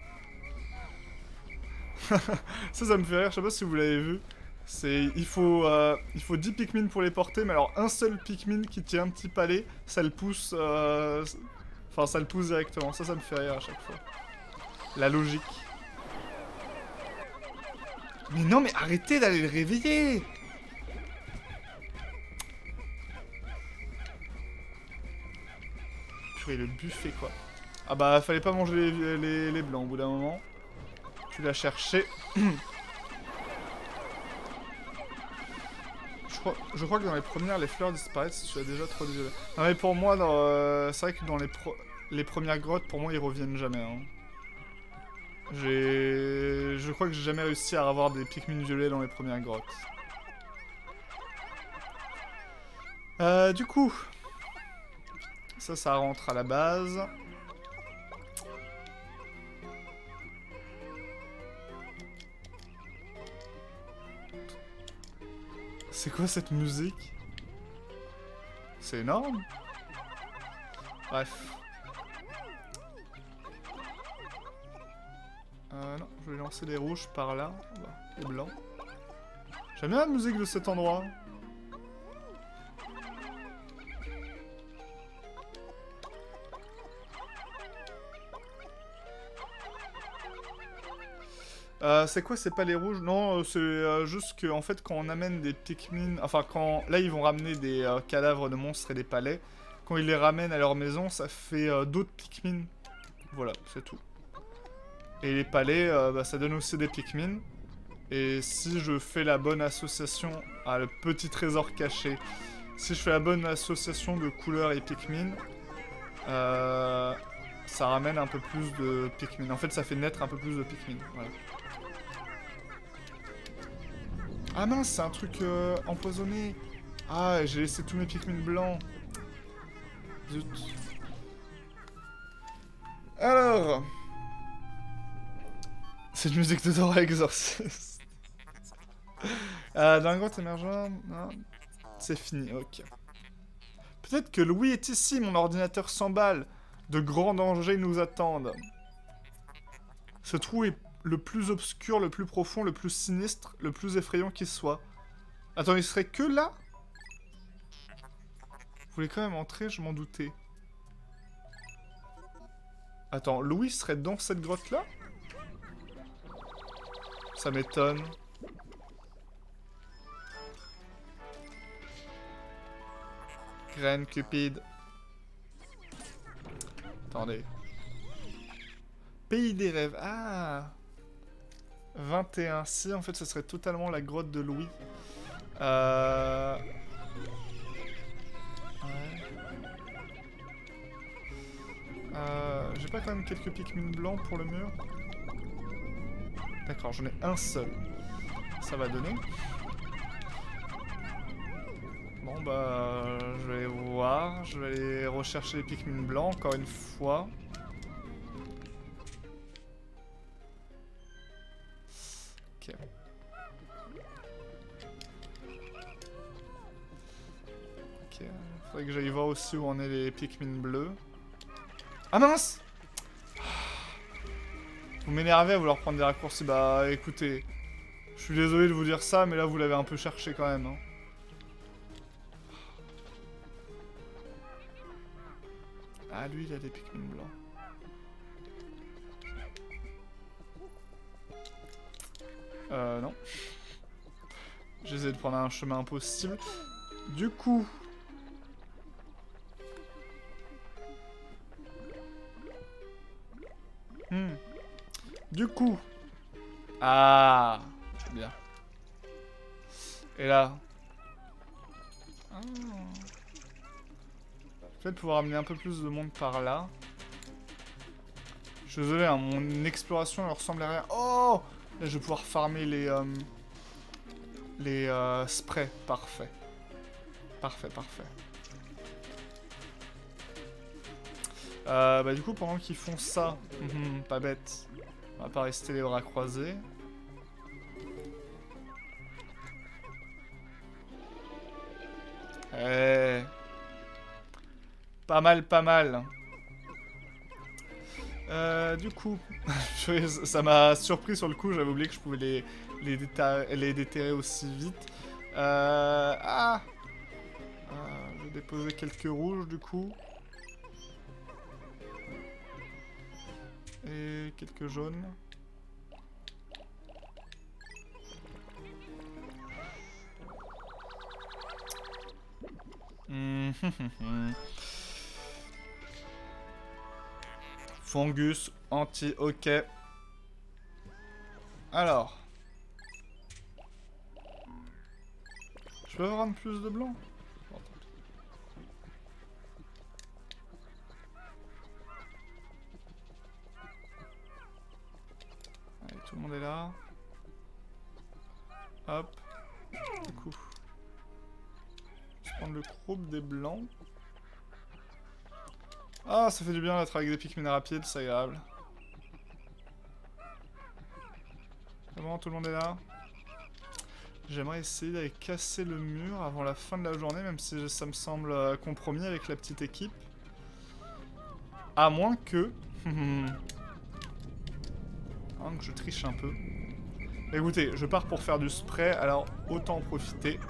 A: Ça me fait rire, je sais pas si vous l'avez vu. Il faut 10 Pikmin pour les porter, mais alors un seul Pikmin qui tient un petit palais, ça le pousse... Enfin, ça le pousse directement. Ça me fait rire à chaque fois. La logique. Mais non, mais arrêtez d'aller le réveiller! Purée, le buffet, quoi. Ah bah, fallait pas manger les blancs au bout d'un moment. Tu l'as cherché. Je crois que dans les premières, les fleurs disparaissent si tu as déjà trop de violet. Non mais pour moi, c'est vrai que dans les premières grottes, pour moi, ils reviennent jamais. Hein. Je crois que j'ai jamais réussi à avoir des Pikmin violets dans les premières grottes. Du coup, ça rentre à la base. C'est quoi cette musique? C'est énorme. Bref. Non, je vais lancer les rouges par là. Les blancs. J'aime bien la musique de cet endroit. C'est quoi, c'est pas les rouges? Non, c'est juste que en fait quand on amène des Pikmin, enfin quand là ils vont ramener des cadavres de monstres et des palais, quand ils les ramènent à leur maison, ça fait d'autres Pikmin. Voilà, c'est tout. Et les palais, bah, ça donne aussi des Pikmin. Et si je fais la bonne association à le petit trésor caché, si je fais la bonne association de couleurs et Pikmin, ça ramène un peu plus de Pikmin. En fait, ça fait naître un peu plus de Pikmin. Voilà. Ah mince, c'est un truc empoisonné. Ah, j'ai laissé tous mes Pikmin blancs. Zut. Alors... Cette musique de Dora Exorcist. Dans la grotte émergente... C'est fini, ok. Peut-être que Louis est ici, mon ordinateur s'emballe. De grands dangers nous attendent. Ce trou est le plus obscur, le plus profond, le plus sinistre, le plus effrayant qui soit. Attends, il serait que là? Vous voulez quand même entrer, je m'en doutais. Attends, Louis serait dans cette grotte-là? Ça m'étonne. Graine cupide. Attendez. Pays des rêves. Ah 21. Si, en fait, ce serait totalement la grotte de Louis. Ouais. J'ai pas quand même quelques Pikmin blancs pour le mur? D'accord, j'en ai un seul. Ça va donner. Bon bah, je vais aller voir. Je vais aller rechercher les Pikmin blancs encore une fois. Ok. Ok, faudrait que j'aille voir aussi où en est les Pikmin bleus. Ah mince! Vous m'énervez à vouloir prendre des raccourcis. Bah écoutez, je suis désolé de vous dire ça, mais là vous l'avez un peu cherché quand même. Hein. Ah lui il a des Pikmin blancs. Non. J'essaie de prendre un chemin impossible. Du coup... Du coup... Ah, c'est bien. Et là... Ah. Peut-être pouvoir amener un peu plus de monde par là. Je suis désolé, hein, mon exploration ne ressemble à rien. Oh! Là, je vais pouvoir farmer les sprays. Parfait. Parfait, parfait. Bah du coup, pendant qu'ils font ça, pas bête, on va pas rester les bras croisés. Eh... Pas mal, pas mal. Du coup, ça m'a surpris sur le coup, j'avais oublié que je pouvais les déterrer aussi vite. Je vais déposer quelques rouges du coup. Et quelques jaunes. Fungus, anti, ok. Alors. Je peux avoir plus de blanc? Allez, tout le monde est là. Hop. Du coup. Je vais prendre le groupe des blancs. Ah, ça fait du bien d'être avec des Pikmin rapides, c'est agréable. C'est bon, tout le monde est là. J'aimerais essayer d'aller casser le mur avant la fin de la journée, même si ça me semble compromis avec la petite équipe. À moins que... à moins que je triche un peu. Écoutez, je pars pour faire du spray, alors autant en profiter.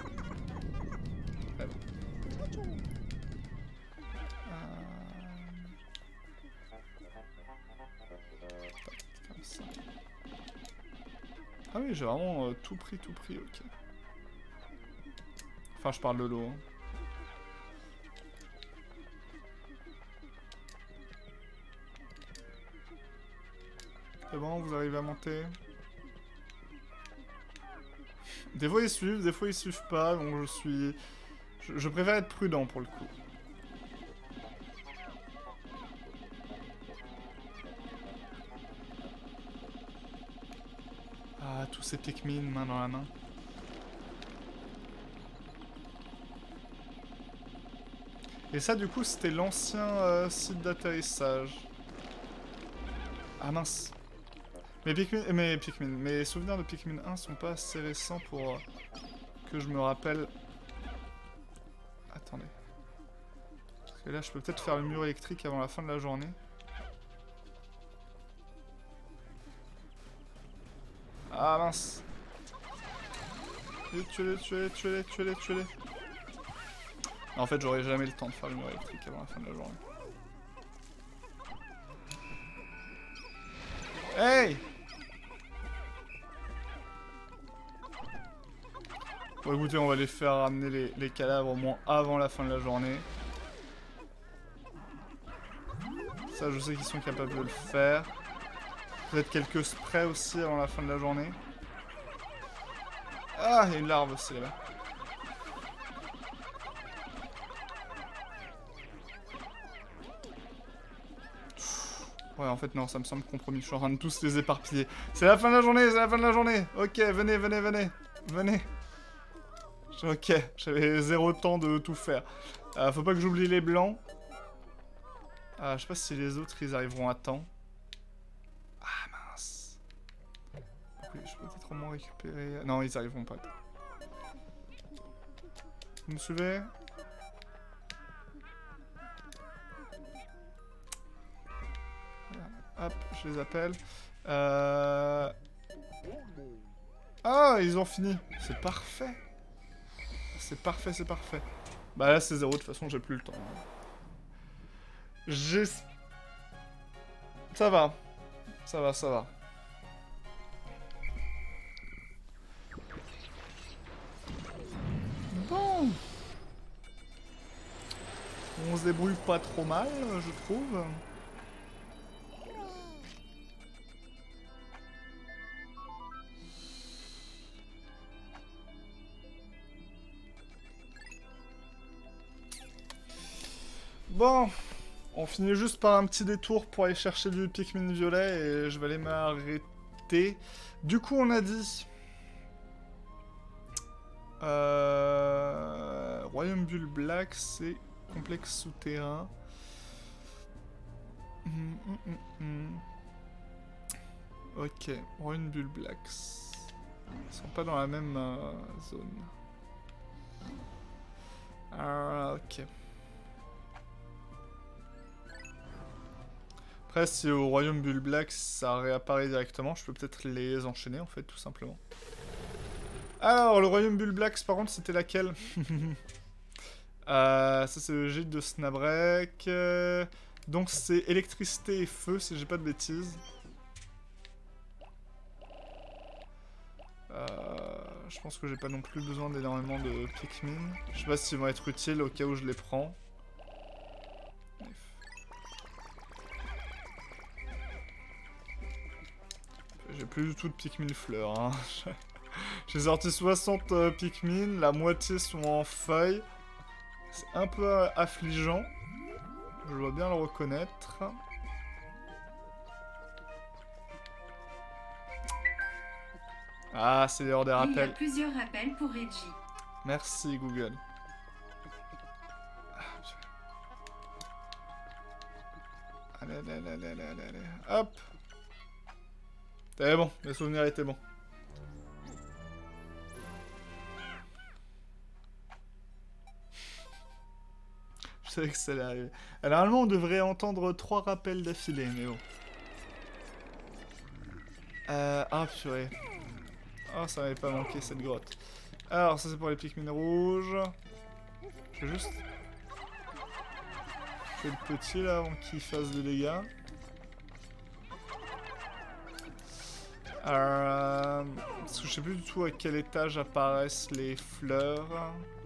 A: Ah oui, j'ai vraiment tout pris, ok. Enfin, je parle de l'eau. Hein. C'est bon, vous arrivez à monter. Des fois ils suivent, des fois ils suivent pas, donc je préfère être prudent pour le coup. Ah, tous ces Pikmin, main dans la main. Et ça, du coup, c'était l'ancien site d'atterrissage. Ah mince. Mes souvenirs de Pikmin 1 sont pas assez récents pour que je me rappelle. Attendez. Parce que là, je peux peut-être faire le mur électrique avant la fin de la journée. Ah mince. Tuez-les. En fait, j'aurai jamais le temps de faire le mur électrique avant la fin de la journée. Hey! Bon écoutez, on va les faire ramener les cadavres au moins avant la fin de la journée. Ça, je sais qu'ils sont capables de le faire. Peut-être quelques sprays aussi avant la fin de la journée. Ah, il y a une larve aussi là-bas. Ouais, en fait, non, ça me semble compromis. Je suis en train de tous les éparpiller. C'est la fin de la journée, Ok, venez. Ok, j'avais zéro temps de tout faire. Faut pas que j'oublie les blancs. Je sais pas si les autres, ils arriveront à temps. Ah, mince. Oui, je peux peut-être au moins récupérer... Non, ils arriveront pas. Vous me suivez? Hop, je les appelle. Ah, ils ont fini. C'est parfait. C'est parfait. Bah là, c'est zéro. De toute façon, j'ai plus le temps. Ça va. Bon. On se débrouille pas trop mal, je trouve. Bon, on finit juste par un petit détour pour aller chercher du Pikmin violet et je vais aller m'arrêter. Du coup, on a dit... Royaume Bulle Black, c'est complexe souterrain. Ok, Royaume Bulle Black. Ils sont pas dans la même zone. Ok. Après, si au Royaume Bulle Black ça réapparaît directement, je peux peut-être les enchaîner en fait, tout simplement. Alors, le Royaume Bulle Black, par contre, c'était laquelle? Ça, c'est le gîte de Snabrek. Donc, c'est électricité et feu, si j'ai pas de bêtises. Je pense que j'ai pas non plus besoin d'énormément de Pikmin. Je sais pas s'ils vont être utiles au cas où je les prends. J'ai plus du tout de Pikmin fleurs. Hein. J'ai sorti 60 Pikmin, la moitié sont en feuilles. C'est un peu affligeant. Je dois bien le reconnaître. Ah, c'est l'heure des rappels.
B: Il y a plusieurs rappels pour Reggie.
A: Merci Google. Allez. Hop. C'était bon, les souvenirs étaient bons. Je savais que ça allait arriver. Normalement, on devrait entendre 3 rappels d'affilée, mais bon. Ah, purée. Oh, ça m'avait pas manqué cette grotte. Alors, ça c'est pour les Pikmin rouges. Je vais juste... Je fais le petit là avant qu'il fasse des dégâts. Parce que je sais plus du tout à quel étage apparaissent les fleurs.